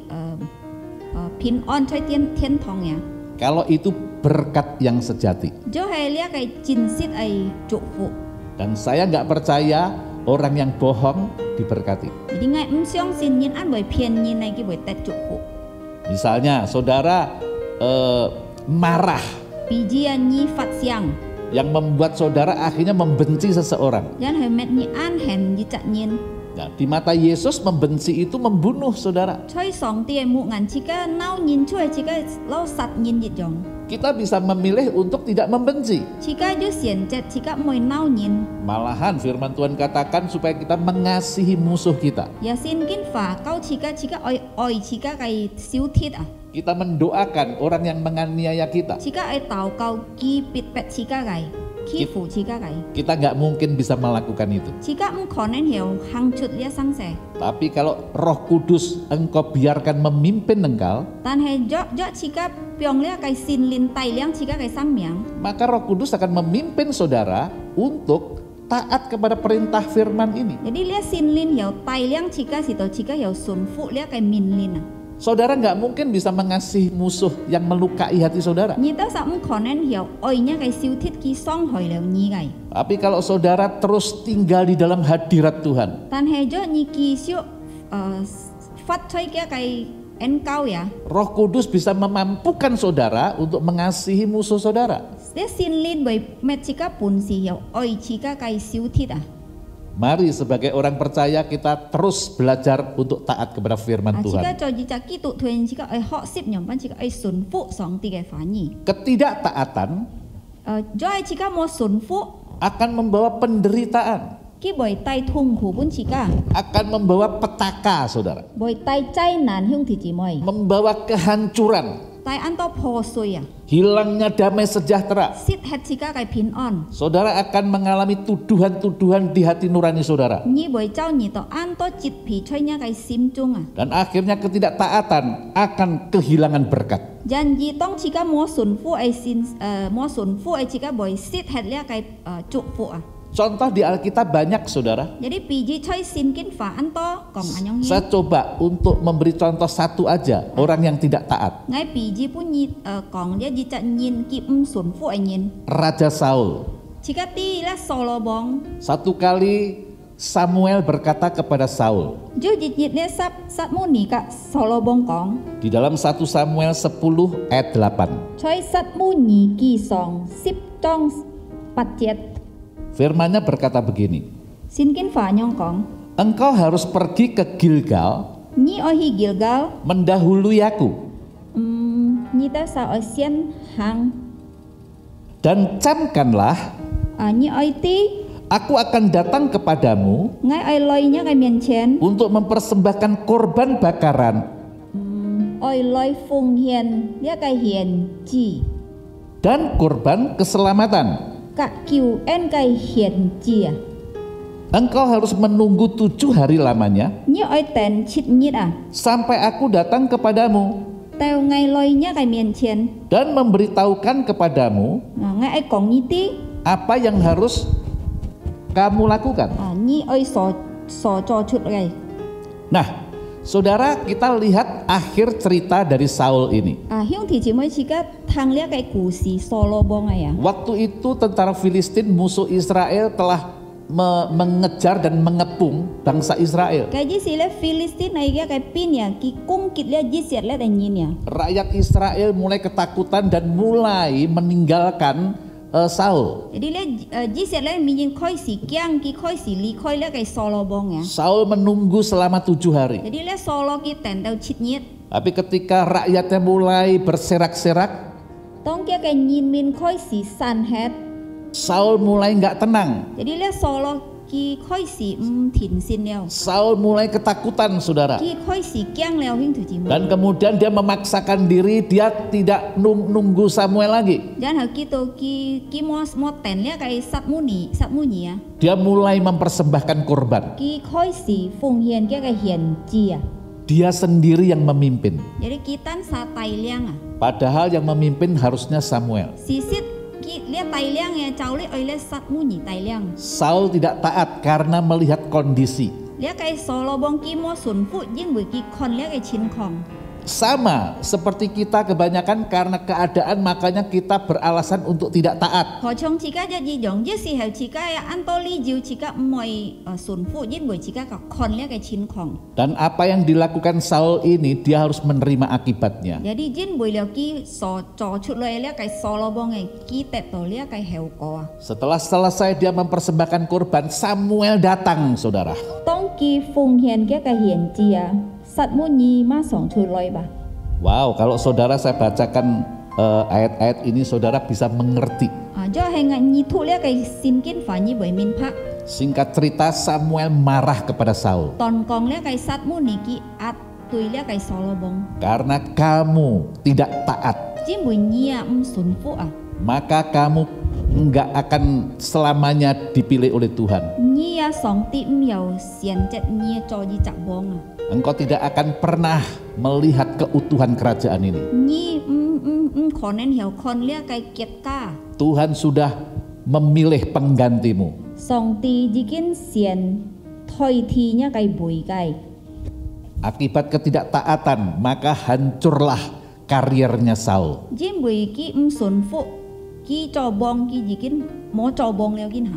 Speaker 5: pin on chơi thiên thong ya.
Speaker 4: Kalau itu berkat yang sejati.
Speaker 5: Jo hay lia cái chin sit ai trụ phụ.
Speaker 4: Dan saya nggak percaya orang yang bohong diberkati.
Speaker 5: Jadi ngay xiong xin nhìn an bởi phiền nhìn này cái bởi tết trụ phụ.
Speaker 4: Misalnya saudara marah
Speaker 5: Biji nyi phát xiang.
Speaker 4: yang membuat saudara akhirnya membenci seseorang.
Speaker 5: Yan hơi met nyi an hèn nyi chặt nhìn.
Speaker 4: Nah, di mata Yesus membenci itu membunuh saudara.
Speaker 5: Chơi song ti mu ngan chỉ cả nao nhìn chơi chỉ cả lâu sat nhìn dịch jong.
Speaker 4: Kita bisa memilih untuk tidak membenci.
Speaker 5: Chỉ cả jo xiên chat chỉ cả môi nao nhìn.
Speaker 4: Malahan firman Tuhan katakan supaya kita mengasihi musuh kita.
Speaker 5: Ya xin kin phá câu chỉ cả oi chỉ cả cái siêu thiết
Speaker 4: Kita mendoakan orang yang menganiaya kita.
Speaker 5: Chỉ cả ai tàu câu ki pit pet chỉ cả cái ki phụ chỉ cả cái.
Speaker 4: Kita nggak mungkin bisa melakukan itu.
Speaker 5: Chỉ cả khó nên hiểu hàng chục lia sang xe.
Speaker 4: Tapi kalau Roh Kudus engkau biarkan memimpin engkau,
Speaker 5: Tan hay jo chỉ cả piong lia cái xin lin tai liang chỉ cả cái sang miang.
Speaker 4: maka Roh Kudus akan memimpin saudara untuk taat kepada perintah firman ini.
Speaker 5: Jadi lia xin lin hiểu tai liang chỉ cả hiểu sun phụ lia cái min lin
Speaker 4: Saudara nggak mungkin bisa mengasihi musuh yang melukai hati saudara.
Speaker 5: Nhi ta sa khó nên hiểu oi nya cái siêu thiết ki song hỏi leo nhi cái.
Speaker 4: Tapi kalau saudara terus tinggal di dalam hadirat Tuhan,
Speaker 5: Tan hay jo nhi ki siêu phát chơi cái en cao ya.
Speaker 4: Roh Kudus bisa memampukan saudara untuk mengasihi musuh saudara.
Speaker 5: Dia xin lin bởi met chỉ cả pun si hiểu oi chỉ cả cái siêu thiết
Speaker 4: Mari sebagai orang percaya kita terus belajar untuk taat kepada firman
Speaker 5: Chỉ cả
Speaker 4: Tuhan.
Speaker 5: cho chỉ cả kỹ tụ thuyền chỉ cả ai họ xếp nhóm ban chỉ cả ai xuân phụ song ti cái phá nhi.
Speaker 4: Ketidaktaatan
Speaker 5: Jo ai chỉ cả mua xuân phụ
Speaker 4: akan membawa penderitaan,
Speaker 5: cái bởi tay thùng khủ pun chỉ cả
Speaker 4: akan membawa petaka saudara,
Speaker 5: bởi tay chay nàn hung thì chỉ mày
Speaker 4: membawa kehancuran,
Speaker 5: tay ăn to phò xuôi
Speaker 4: hilangnya damai sejahtera.
Speaker 5: sit hết chỉ cả cái pin on.
Speaker 4: Saudara akan mengalami tuduhan-tuduhan di hati nurani saudara.
Speaker 5: Nhi bởi cháu nhi to ăn to chít phì chơi nya cái sim chung
Speaker 4: Dan akhirnya ketidaktaatan akan kehilangan berkat.
Speaker 5: Jan nhi tông chỉ cả mua xuân phụ ai xin mua xuân phụ ai chỉ cả bởi sit hết lia cái trụ phụ
Speaker 4: Contoh di Alkitab banyak, saudara.
Speaker 5: Jadi biji choi sin kin fa an to kong anyong hian.
Speaker 4: Saya coba untuk memberi contoh satu aja, orang yang tidak taat.
Speaker 5: Ngay biji pun kong dia ji cha nyin ki sun fu ai nyin.
Speaker 4: Raja Saul.
Speaker 5: Jika ti la solo bong.
Speaker 4: Satu kali Samuel berkata kepada Saul.
Speaker 5: Jo ji ji ne sat mu ni ka solo bong kong.
Speaker 4: Di dalam 1 Samuel 10 ayat 8.
Speaker 5: Choi sat mu ni ki song sip tong pat jet.
Speaker 4: Firman-Nya berkata begini.
Speaker 5: Sin kin fa nyong kong.
Speaker 4: Engkau harus pergi ke Gilgal,
Speaker 5: Ni oi hi Gilgal.
Speaker 4: mendahului aku,
Speaker 5: Ni ta sa oi sian hang.
Speaker 4: dan camkanlah,
Speaker 5: Ni oi ti.
Speaker 4: aku akan datang kepadamu
Speaker 5: Ngay oi loi nya kai mien chen.
Speaker 4: untuk mempersembahkan korban bakaran
Speaker 5: Oi loi fung hian. Dia kai hian ji.
Speaker 4: dan korban keselamatan.
Speaker 5: Kak kiu en kai hian ji à.
Speaker 4: Engkau harus menunggu 7 hari lamanya
Speaker 5: Ni oi ten chit nyit à.
Speaker 4: sampai aku datang kepadamu
Speaker 5: Tao ngay loi nya kai mien chen.
Speaker 4: dan memberitahukan kepadamu
Speaker 5: Ngay oi kong ni ti.
Speaker 4: apa yang harus kamu lakukan.
Speaker 5: Ni oi so cho chut kai.
Speaker 4: Nah, saudara, kita lihat akhir cerita dari Saul ini.
Speaker 5: Hiong ti chỉ mới chỉ ka thang lia kai ku si solo bong ai à.
Speaker 4: Waktu itu tentara Filistin musuh Israel telah mengejar dan mengepung bangsa Israel.
Speaker 5: Cái gì xí là Philistine này cái pin ya, cái cung kit là gì xí là đánh nhìn ya.
Speaker 4: Rakyat Israel mulai ketakutan dan mulai meninggalkan Saul.
Speaker 5: Jadi là gì xí là mình khơi xí kiang, cái khơi xí li khơi là cái solo bong ya.
Speaker 4: Saul menunggu selama 7 hari.
Speaker 5: Jadi là solo cái ten tao chit nhiệt.
Speaker 4: Tapi ketika rakyatnya mulai berserak-serak,
Speaker 5: Tong kia cái nhìn mình khơi xí san hết.
Speaker 4: Saul mulai nggak tenang.
Speaker 5: Jadi là solo cái khơi xí thìn xin leo.
Speaker 4: Saul mulai ketakutan, saudara.
Speaker 5: Cái khơi xí kiang leo hiong tu chỉ mới.
Speaker 4: Dan kemudian dia memaksakan diri, dia tidak nunggu Samuel lagi.
Speaker 5: Dan hal kita ki mo ten lia cái sat mu ni ya.
Speaker 4: Dia mulai mempersembahkan korban.
Speaker 5: Cái khơi xí phung hiền kia cái hiền chi ya.
Speaker 4: Dia sendiri yang memimpin.
Speaker 5: Jadi kita sa tai liang ah.
Speaker 4: Padahal yang memimpin harusnya Samuel.
Speaker 5: Sisit ki lia tai liang ya chau le oi le sat mu ni tai liang.
Speaker 4: Saul tidak taat karena melihat kondisi.
Speaker 5: Lia kai solo bong ki mo sun fu jin bu ki kon lia kai chin kong.
Speaker 4: Sama seperti kita kebanyakan karena keadaan makanya kita beralasan untuk tidak taat.
Speaker 5: Ho chong chi ka ja ji jong ji si hau chi ka ya an to li jiu chi ka moi sun fu jin bu chi ka kon lia kai chin kong.
Speaker 4: Dan apa yang dilakukan Saul ini dia harus menerima akibatnya.
Speaker 5: Jadi jin bu liao ki so cho chut le lia kai solo bong ai ki te to lia kai heu ko.
Speaker 4: Setelah selesai dia mempersembahkan korban, Samuel datang, saudara.
Speaker 5: Tong ki phung hiền kia kai hiền chi ya. Sat mu ni ma song chu loi ba.
Speaker 4: Wow, kalau saudara saya bacakan ayat-ayat ini saudara bisa mengerti.
Speaker 5: Do hai ngai ni thu lia kai sin kin fa ni boi min pha.
Speaker 4: Singkat cerita, Samuel marah kepada Saul.
Speaker 5: Ton kong lia kai sat mu ni ki at tui lia kai solo bong.
Speaker 4: Karena kamu tidak taat,
Speaker 5: Jin bui nia sun fu ah.
Speaker 4: maka kamu enggak akan selamanya dipilih oleh Tuhan.
Speaker 5: Nia song ti yau sian jet nia cho ji cak bong ah.
Speaker 4: Engkau tidak akan pernah melihat keutuhan kerajaan ini.
Speaker 5: Ni konen hiao kon lia kai kiet ka.
Speaker 4: Tuhan sudah memilih penggantimu.
Speaker 5: Song ti jikin sian thoi thi nya kai bui kai.
Speaker 4: Akibat ketidaktaatan, maka hancurlah karirnya Saul.
Speaker 5: Jin bui ki sun fu ki cho bong ki jikin mo cho bong leo kin ha.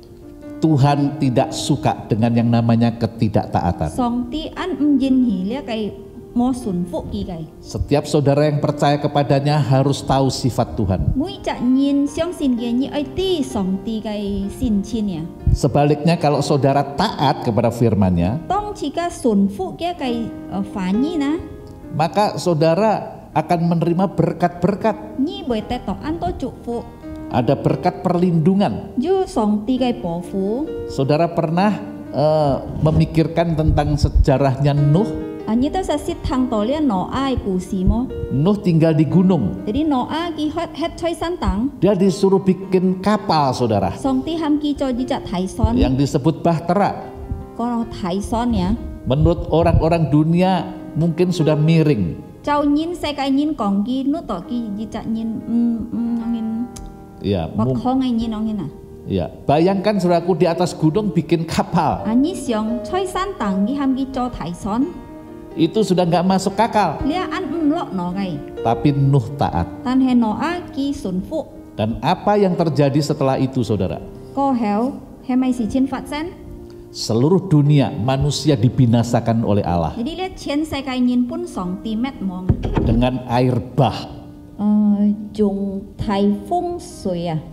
Speaker 4: Tuhan tidak suka dengan yang namanya ketidaktaatan.
Speaker 5: Song ti an jin hi lia kai mo sun fu ki kai.
Speaker 4: Setiap saudara yang percaya kepadanya harus tahu sifat Tuhan.
Speaker 5: Mui cak nyin siang sin kia nyi ai ti song ti kai sin chin ya.
Speaker 4: Sebaliknya kalau saudara taat kepada firman-Nya,
Speaker 5: Tong jika sun fu kia kai fa nyi na.
Speaker 4: maka saudara akan menerima berkat-berkat.
Speaker 5: Nyi boi te to an to cuk fu.
Speaker 4: Ada berkat perlindungan.
Speaker 5: Ju song ti kai po fu.
Speaker 4: Saudara pernah memikirkan tentang sejarahnya Nuh?
Speaker 5: Nyi ta sa sit thang to lia no ai ku si mo.
Speaker 4: Nuh tinggal di gunung.
Speaker 5: Jadi no a ki het choi san tang.
Speaker 4: Dia disuruh bikin kapal, saudara,
Speaker 5: Song ti ham ki cho ji cak thai son.
Speaker 4: yang disebut bahtera.
Speaker 5: Ko thai son ya.
Speaker 4: Menurut orang-orang dunia mungkin sudah miring.
Speaker 5: Chau nyin sai kai nyin kong ki nu to ki ji cak nyin ngin
Speaker 4: Ya,
Speaker 5: bak khong ai nyin ngin ah.
Speaker 4: Ya, bayangkan saudaraku di atas gunung bikin kapal,
Speaker 5: 你上吹山洞，你喊佢做提船，
Speaker 4: itu sudah nggak masuk akal.
Speaker 5: 你按唔落攞嘅。
Speaker 4: Tapi Nuh taat.
Speaker 5: 但係挪亞佢順服，
Speaker 4: Dan apa yang terjadi setelah itu saudara?
Speaker 5: 過後係咪事情發生？
Speaker 4: Seluruh dunia manusia dibinasakan oleh Allah
Speaker 5: jadi咧全世界人本上帝滅亡，
Speaker 4: dengan air bah,
Speaker 5: 用颱風水啊，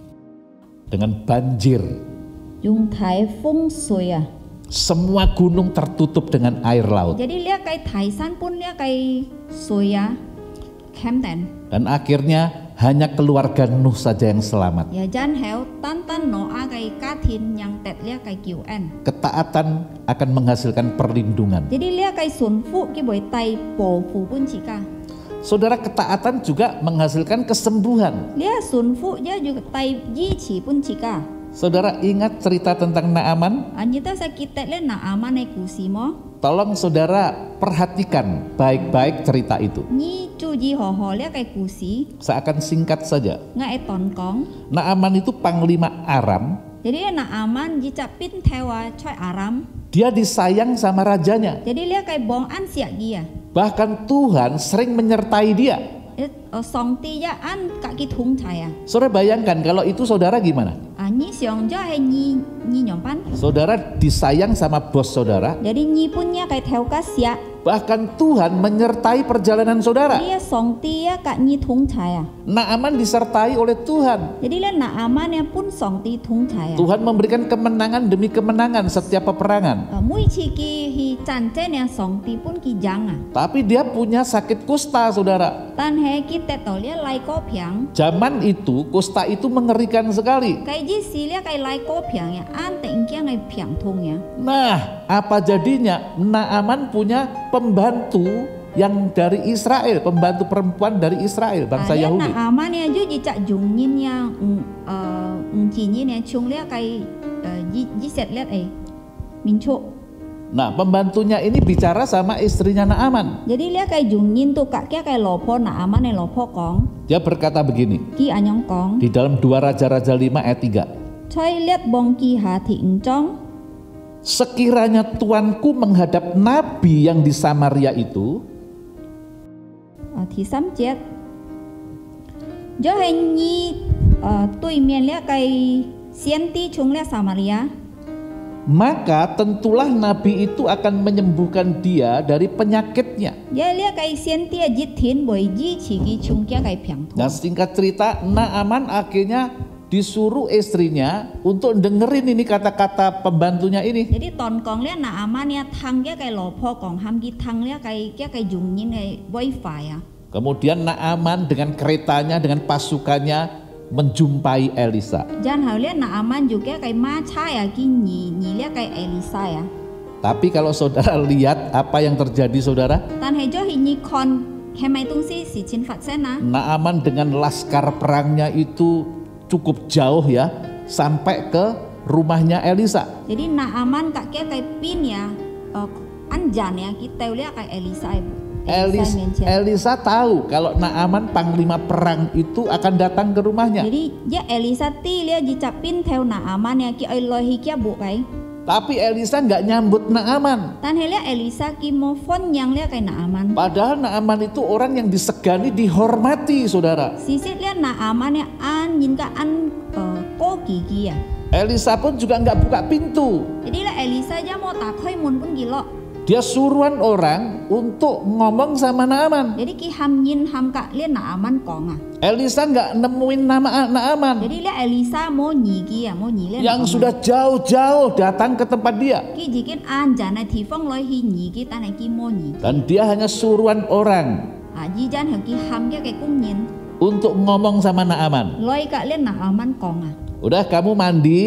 Speaker 4: dengan banjir.
Speaker 5: 用颱風水啊。
Speaker 4: Semua gunung tertutup dengan air laut.
Speaker 5: Jadi lihat kayak Thailand pun lihat kayak soya, Camden.
Speaker 4: Dan akhirnya hanya keluarga Nuh saja yang selamat.
Speaker 5: Ya jangan heo tantan Noah kayak katin yang tet lihat kayak QN.
Speaker 4: Ketaatan akan menghasilkan perlindungan.
Speaker 5: Jadi lihat kayak sunfu ki boleh tai bofu pun jika.
Speaker 4: Saudara, ketaatan juga menghasilkan kesembuhan.
Speaker 5: Lihat sunfu dia juga tai jici pun jika.
Speaker 4: Saudara ingat cerita tentang Naaman?
Speaker 5: Anjita sakit lihat na aman naik kusimo.
Speaker 4: Tolong saudara perhatikan baik-baik cerita itu.
Speaker 5: Ni cuci hoho lihat kayak kusi.
Speaker 4: Seakan singkat saja.
Speaker 5: Nggak tonkong.
Speaker 4: Naaman itu panglima Aram.
Speaker 5: Jadi na aman jicapin tewa coy Aram.
Speaker 4: Dia disayang sama rajanya.
Speaker 5: Jadi lihat kayak bong an siak dia.
Speaker 4: Bahkan Tuhan sering menyertai dia.
Speaker 5: Song ti ya an kaki tung saya.
Speaker 4: Saudara bayangkan kalau itu saudara gimana?
Speaker 5: Nyi siang jo hay nyi nyompan.
Speaker 4: Saudara disayang sama bos saudara.
Speaker 5: Jadi nyi punya kayak theo kasya.
Speaker 4: Bahkan Tuhan menyertai perjalanan saudara.
Speaker 5: Dia song ti ya kak nyi tung saya.
Speaker 4: Naaman disertai oleh Tuhan.
Speaker 5: Jadi lihat na aman ya pun song ti tung saya.
Speaker 4: Tuhan memberikan kemenangan demi kemenangan setiap peperangan.
Speaker 5: Mui ciki hi cancen ya song ti pun ki jangan.
Speaker 4: Tapi dia punya sakit kusta, saudara.
Speaker 5: Tan he kita tahu lihat lai kopiang.
Speaker 4: Zaman itu kusta itu mengerikan sekali.
Speaker 5: Kayak jisi lihat kayak lai kopiang ya. An tengkiang kayak piang tung ya.
Speaker 4: Nah, apa jadinya? Naaman punya pembantu yang dari Israel, pembantu perempuan dari Israel, bangsa Yahudi.
Speaker 5: Na aman ya jo jicak jungin ya cinyin ya chung lihat kayak jiset lihat minco.
Speaker 4: Nah, pembantunya ini bicara sama istrinya Naaman.
Speaker 5: Jadi lihat kayak jungin tuh kakek kayak lopo na aman ya lopo kong.
Speaker 4: Dia berkata begini
Speaker 5: Ki anyong kong.
Speaker 4: di dalam 2 Raja-Raja 5 ayat 3.
Speaker 5: Choi lihat bong ki hati encong.
Speaker 4: Sekiranya tuanku menghadap nabi yang di Samaria itu,
Speaker 5: Thì sắm chết. Do hình nhi tùy miền lihat kayak sienti chung lihat Samaria.
Speaker 4: maka tentulah nabi itu akan menyembuhkan dia dari penyakitnya.
Speaker 5: Ya lihat kayak sienti jitin boy ji cigi chung kia kayak piang tung.
Speaker 4: Nah, singkat cerita, Naaman akhirnya disuruh istrinya untuk dengerin ini kata-kata pembantunya ini.
Speaker 5: Jadi ton kong lihat na aman ya thang kia kayak lopo kong ham ki thang lihat kayak kia kayak jungin kayak wifi ya.
Speaker 4: Kemudian Naaman dengan keretanya, dengan pasukannya menjumpai Elisa.
Speaker 5: Jangan lihat na aman juga kayak maca ya ki nyi lihat kayak Elisa ya.
Speaker 4: Tapi kalau saudara lihat apa yang terjadi saudara,
Speaker 5: Tan hejo hinyi kon hemai tung si chin fat sena.
Speaker 4: Naaman dengan laskar perangnya itu cukup jauh ya, sampai ke rumahnya Elisa.
Speaker 5: Jadi na aman kak kia kayak pin ya anjan ya kita lihat kayak Elisa ibu.
Speaker 4: Elisa tahu kalau Naaman panglima perang itu akan datang ke rumahnya.
Speaker 5: Jadi ya Elisa ti lihat jicapin theo na aman ya ki lohi kia bu kai.
Speaker 4: Tapi Elisa nggak nyambut Naaman.
Speaker 5: Tan helia Elisa ki mo fon yang lihat kayak na aman.
Speaker 4: Padahal Naaman itu orang yang disegani, dihormati, saudara.
Speaker 5: Sisit lihat na aman ya an yin ka an ko gigi ya.
Speaker 4: Elisa pun juga nggak buka pintu.
Speaker 5: Jadi lah Elisa aja mau takhoi mun pun gilo.
Speaker 4: Dia suruhan orang untuk ngomong sama Naaman.
Speaker 5: Jadi ki ham yin ham kak lihat na aman kong ah.
Speaker 4: Elisa nggak nemuin nama Naaman.
Speaker 5: Jadi lihat Elisa mau nyigi ya mau nyile.
Speaker 4: Yang sudah jauh-jauh datang ke tempat dia.
Speaker 5: Ki jikin an jana tifong loh hi nyigi tanah ki mau nyigi.
Speaker 4: Dan dia hanya suruhan orang
Speaker 5: Ji jan ki ham kia kayak kung yin.
Speaker 4: untuk ngomong sama Naaman.
Speaker 5: Loh kak lihat na aman kong ah.
Speaker 4: Udah, kamu mandi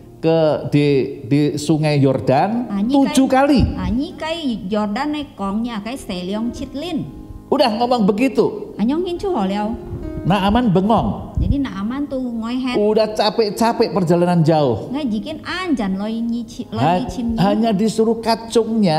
Speaker 4: di sungai Yordan 7 kali.
Speaker 5: Nyi kai Jordan này kongnya kai seliong chitlin.
Speaker 4: Udah ngomong begitu.
Speaker 5: Anyong hin chu ho liao.
Speaker 4: Naaman bengong.
Speaker 5: Jadi na aman tuh ngoi het.
Speaker 4: Udah capek-capek perjalanan jauh.
Speaker 5: Ngai jikin anjan loi nyi chim.
Speaker 4: Hanya disuruh kacungnya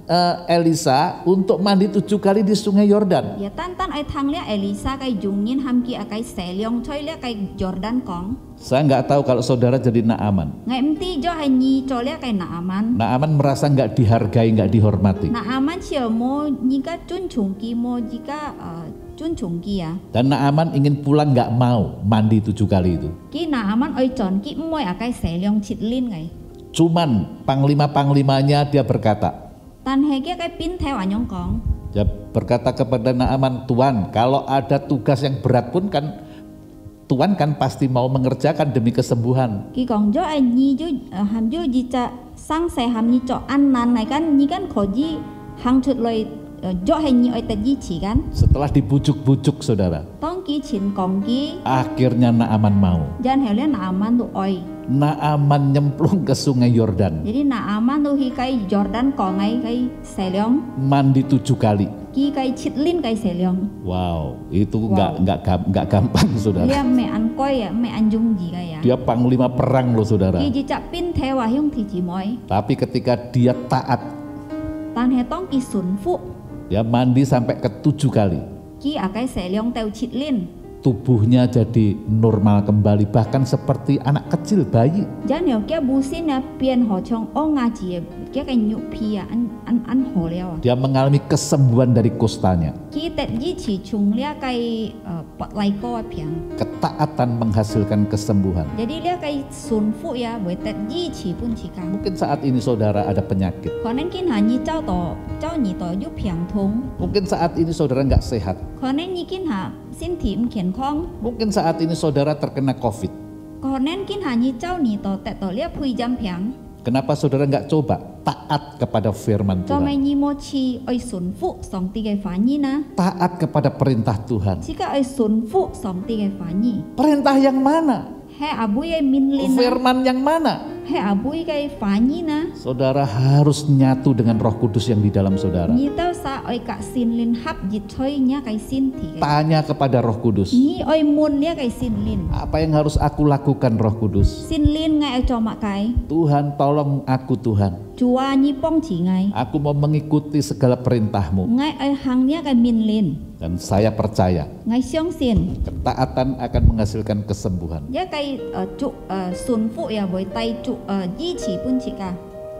Speaker 4: Elisa untuk mandi 7 kali di Sungai Yordan.
Speaker 5: ya tan ai thang lia Elisa kai jung nin ham ki akai selyong choi lia kai Jordan kong
Speaker 4: Saya nggak tahu kalau saudara jadi Naaman.
Speaker 5: ngai mti jo hai ni cho lia kai Naaman
Speaker 4: Naaman merasa nggak dihargai, nggak dihormati.
Speaker 5: Naaman chiao mo ni ka chun chung ki mo jika chun chung ki ya
Speaker 4: Dan Naaman ingin pulang, nggak mau mandi 7 kali itu.
Speaker 5: ki Naaman oi chon ki moi akai selyong chit lin ngai
Speaker 4: Cuman panglima-panglimanya dia berkata,
Speaker 5: tan he kia kai pin theo anyong kong
Speaker 4: dia berkata kepada Naaman, Tuan, kalau ada tugas yang berat pun kan Tuan kan pasti mau mengerjakan demi kesembuhan.
Speaker 5: ki kong jo ai ni ju ham ju ji cha sang se ham ni cho an nan nai kan ni kan kho ji hang chut loi jo hai ni oi ta ji chi kan
Speaker 4: Setelah dibujuk-bujuk saudara,
Speaker 5: tong ki chin kong ki
Speaker 4: akhirnya Naaman mau.
Speaker 5: jan he lia Naaman tu oi
Speaker 4: Naaman nyemplung ke Sungai Yordan,
Speaker 5: jadi Naaman tu hi kai Jordan kong ai kai selyong
Speaker 4: mandi 7 kali.
Speaker 5: ki kai chit lin kai selyong
Speaker 4: Wow, itu
Speaker 5: Wow.
Speaker 4: nggak gampang saudara.
Speaker 5: lia me an koi ya me an jung ji kai ya
Speaker 4: Dia panglima perang loh saudara.
Speaker 5: ki ji cha pin theo wa hyung thi ji moi
Speaker 4: Tapi ketika dia taat,
Speaker 5: tan he tong ki sun fu
Speaker 4: dia mandi sampai ke 7 kali.
Speaker 5: ki akai selyong teu chit lin
Speaker 4: Tubuhnya jadi normal kembali, bahkan seperti anak kecil, bayi.
Speaker 5: jan yo kia busin ya pian ho chong o nga ji kia kai nyu pi ya an ho liao
Speaker 4: Dia mengalami kesembuhan dari kustanya.
Speaker 5: ki tet ji chi chung lia kai pot lai ko piang
Speaker 4: Ketaatan menghasilkan kesembuhan.
Speaker 5: jadi lia kai sun fu ya boi tet ji chi pun chi kang
Speaker 4: Mungkin saat ini saudara ada penyakit.
Speaker 5: ko nen kin ha ni chao ni to yu piang thong
Speaker 4: Mungkin saat ini saudara nggak sehat.
Speaker 5: ko nen ni kin ha sin tim kien khong
Speaker 4: Mungkin saat ini saudara terkena COVID.
Speaker 5: ko nen kin ha ni chao ni to tet to lia phui jam piang
Speaker 4: Kenapa saudara nggak coba taat kepada firman
Speaker 5: cho mai
Speaker 4: Tuhan?
Speaker 5: ni mo chi oi sun fu song ti kai fa ni na
Speaker 4: Taat kepada perintah Tuhan.
Speaker 5: chi ka oi sun fu song ti kai fa ni
Speaker 4: Perintah yang mana?
Speaker 5: he abui ai min lin na
Speaker 4: Firman yang mana?
Speaker 5: he abui kai fa ni na
Speaker 4: Saudara harus nyatu dengan Roh Kudus yang di dalam saudara.
Speaker 5: ni tao sa oi ka sin lin hap jit choi nya kai sin ti kai
Speaker 4: Tanya kepada Roh Kudus,
Speaker 5: ni oi mun lia kai sin lin
Speaker 4: apa yang harus aku lakukan Roh Kudus?
Speaker 5: sin lin ngai oi cho ma kai
Speaker 4: Tuhan, tolong aku Tuhan.
Speaker 5: chua ni pong chi ngai
Speaker 4: Aku mau mengikuti segala perintah-Mu.
Speaker 5: ngai oi hang nia kai min lin
Speaker 4: Dan saya percaya
Speaker 5: ngai siong sin
Speaker 4: ketaatan akan menghasilkan kesembuhan.
Speaker 5: ya kai chu sun fu ya boi tai chu ji chi pun chi ka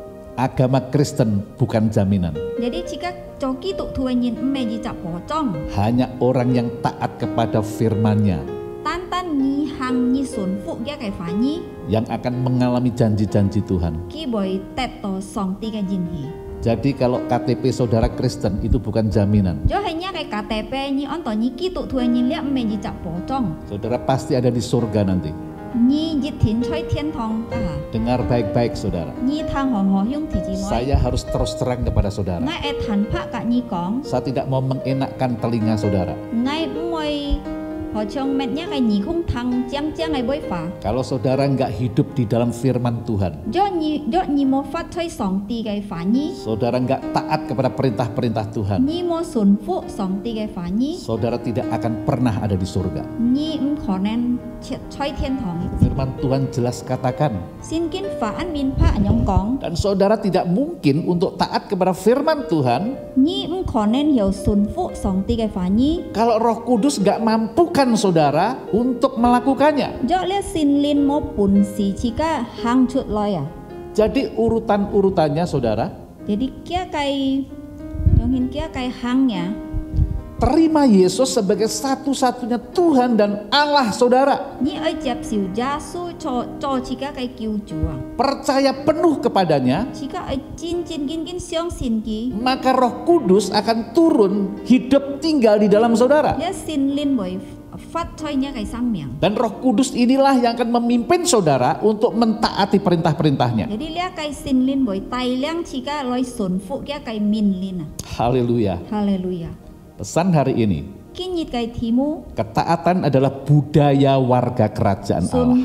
Speaker 4: Agama Kristen bukan jaminan.
Speaker 5: jadi jika coki tu tuan yin me ji cap pocong
Speaker 4: Hanya orang yang taat kepada firman-Nya
Speaker 5: tan tan ni hang ni sun fu ya kai fa ni
Speaker 4: yang akan mengalami janji-janji Tuhan.
Speaker 5: ki boi tet to song ti ka jin hi
Speaker 4: Jadi kalau KTP saudara Kristen itu bukan jaminan.
Speaker 5: jo hanya kai KTP ni on to ni ki tu tuan yin lia me ji cap pocong
Speaker 4: Saudara pasti ada di surga nanti.
Speaker 5: ni jit tin choi tian tong ka ha
Speaker 4: Dengar baik-baik saudara.
Speaker 5: ni thang hong ho hyung ti ji moi
Speaker 4: Saya harus terus terang kepada saudara.
Speaker 5: ngai et han pha ka ni kong
Speaker 4: Saya tidak mau mengenakkan telinga saudara.
Speaker 5: ngai moi ho chong met nya kai ni khung thang chiang chiang ngai boi fa
Speaker 4: Kalau saudara nggak hidup di dalam firman Tuhan,
Speaker 5: jo ni mo fat choi song ti kai fa ni
Speaker 4: saudara nggak taat kepada perintah-perintah Tuhan,
Speaker 5: ni mo sun fu song ti kai fa ni
Speaker 4: saudara tidak akan pernah ada di surga.
Speaker 5: ni kho nen choi tian tong
Speaker 4: Firman Tuhan jelas katakan,
Speaker 5: sin kin fa an min pha anyong kong
Speaker 4: dan saudara tidak mungkin untuk taat kepada firman Tuhan
Speaker 5: ni kho nen hiao sun fu song ti kai fa ni
Speaker 4: kalau Roh Kudus nggak mampukan saudara untuk melakukannya.
Speaker 5: jo le sin lin mo pun si chika hang chut loy ya
Speaker 4: Jadi urutan-urutannya saudara,
Speaker 5: jadi kia kai nyong hin kia kai hang ya
Speaker 4: terima Yesus sebagai satu-satunya Tuhan dan Allah saudara.
Speaker 5: ni oi jap siu ja su cho chika kai kiu juang
Speaker 4: Percaya penuh kepadanya,
Speaker 5: jika cin kin siong sin ki
Speaker 4: maka Roh Kudus akan turun hidup tinggal di dalam saudara.
Speaker 5: ya sin lin boy fat choi nya kai sang miang
Speaker 4: Dan Roh Kudus inilah yang akan memimpin saudara untuk mentaati perintah-perintahnya.
Speaker 5: jadi lia kai sin lin boy tai liang jika loi sun fu kia kai min lin
Speaker 4: Haleluya.
Speaker 5: haleluya
Speaker 4: Pesan hari ini,
Speaker 5: kinyit kai timu
Speaker 4: ketaatan adalah budaya warga kerajaan Allah.
Speaker 5: sun fu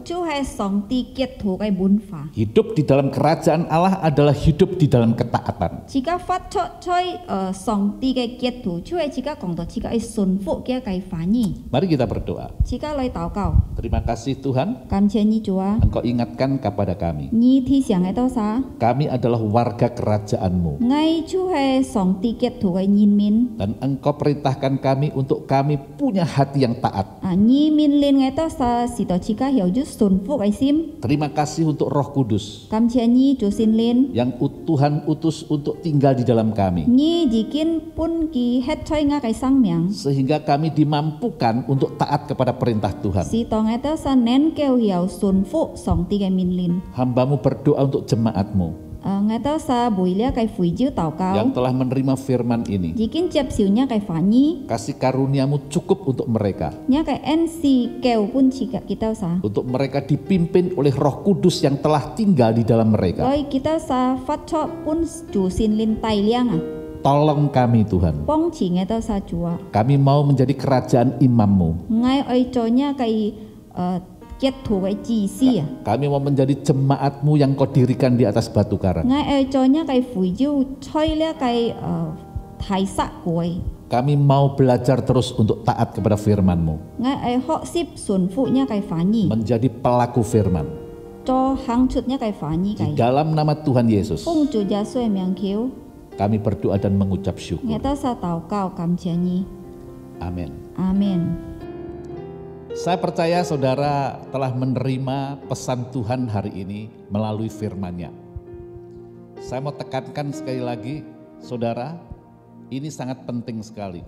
Speaker 5: 就係上帝結土嘅文化。
Speaker 4: Hidup di dalam kerajaan Allah adalah hidup di dalam ketaatan.
Speaker 5: 自家發出上帝嘅結土，就係自家講到自家係順服嘅嘅反應。
Speaker 4: Mari kita berdoa.
Speaker 5: 自家來禱告，
Speaker 4: Terima kasih Tuhan,
Speaker 5: 感謝你主啊！
Speaker 4: Engkau ingatkan kepada kami.
Speaker 5: 你提醒嘅多啥？
Speaker 4: Kami adalah warga kerajaan-Mu.
Speaker 5: 我就係上帝結土嘅人民。
Speaker 4: Dan Engkau perintahkan kami untuk kami punya hati yang taat.
Speaker 5: 你命令嘅多啥？是到自家有住順服嘅心。
Speaker 4: Terima kasih untuk Roh Kudus
Speaker 5: 感謝你主聖靈，
Speaker 4: yang Tuhan utus untuk tinggal di dalam kami.
Speaker 5: 你已經本佢吃菜我嘅生命，
Speaker 4: Sehingga kami dimampukan untuk taat kepada perintah Tuhan.
Speaker 5: 是當嘅多啥能夠有順服上帝嘅命令。
Speaker 4: Hamba-Mu berdoa untuk jemaat-Mu
Speaker 5: 我多啥為了嘅會召禱告，
Speaker 4: yang telah menerima firman ini.
Speaker 5: 已經接受你嘅反應。
Speaker 4: Kasih karunia-Mu cukup untuk mereka.
Speaker 5: 你嘅恩賜夠本次嘅kita啥？
Speaker 4: Untuk mereka dipimpin oleh Roh Kudus yang telah tinggal di dalam mereka.
Speaker 5: 所以kita sa發出本主聖靈帶領啊，
Speaker 4: Tolong kami Tuhan.
Speaker 5: 幫持我多啥主啊？
Speaker 4: Kami mau menjadi kerajaan imam-Mu.
Speaker 5: 我愛做你嘅結土嘅祭司啊，
Speaker 4: Kami mau menjadi jemaat-Mu yang Kau dirikan di atas batu karang.
Speaker 5: 我愛做你嘅會召吹呢嘅提撒會，
Speaker 4: Kami mau belajar terus untuk taat kepada firman-Mu.
Speaker 5: 我愛學習順服你嘅反應，
Speaker 4: Menjadi pelaku firman.
Speaker 5: 做行出你嘅反應
Speaker 4: Di
Speaker 5: 嘅。
Speaker 4: dalam nama Tuhan Yesus,
Speaker 5: 奉主耶穌嘅名求，
Speaker 4: kami berdoa dan mengucap
Speaker 5: 我
Speaker 4: syukur.
Speaker 5: 多啥禱告感謝你，
Speaker 4: Amin.
Speaker 5: 阿門。
Speaker 4: Saya percaya saudara telah menerima pesan Tuhan hari ini melalui firman-Nya. Saya mau tekankan sekali lagi, saudara, ini sangat penting sekali.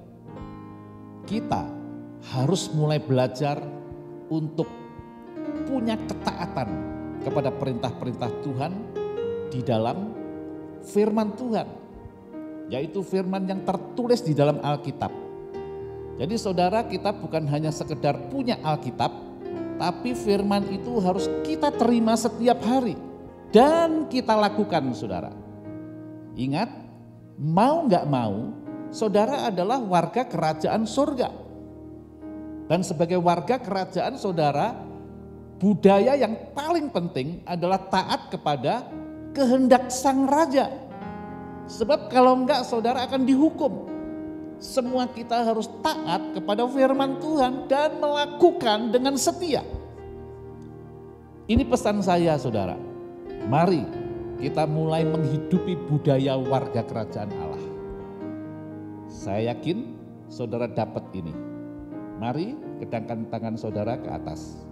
Speaker 4: Kita harus mulai belajar untuk punya ketaatan kepada perintah-perintah Tuhan di dalam firman Tuhan, yaitu firman yang tertulis di dalam Alkitab. Jadi saudara, kita bukan hanya sekedar punya Alkitab, tapi firman itu harus kita terima setiap hari dan kita lakukan saudara. Ingat, mau nggak mau, saudara adalah warga kerajaan surga. Dan sebagai warga kerajaan saudara, budaya yang paling penting adalah taat kepada kehendak sang raja. Sebab kalau enggak saudara akan dihukum. Semua kita harus taat kepada firman Tuhan dan melakukan dengan setia. Ini pesan saya saudara. Mari kita mulai menghidupi budaya warga kerajaan Allah. Saya yakin saudara dapat ini. Mari kedangkan tangan saudara ke atas.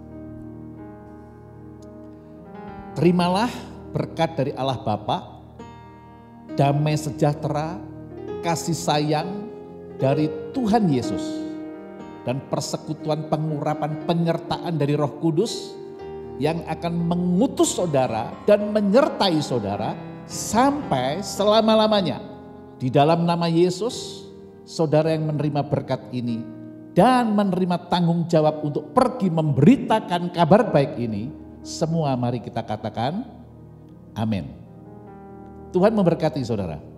Speaker 4: Terimalah berkat dari Allah Bapa, damai sejahtera, kasih sayang dari Tuhan Yesus, dan persekutuan pengurapan penyertaan dari Roh Kudus yang akan mengutus saudara dan menyertai saudara sampai selama-lamanya. Di dalam nama Yesus, saudara yang menerima berkat ini dan menerima tanggung jawab untuk pergi memberitakan kabar baik ini, semua mari kita katakan amin. Tuhan memberkati saudara.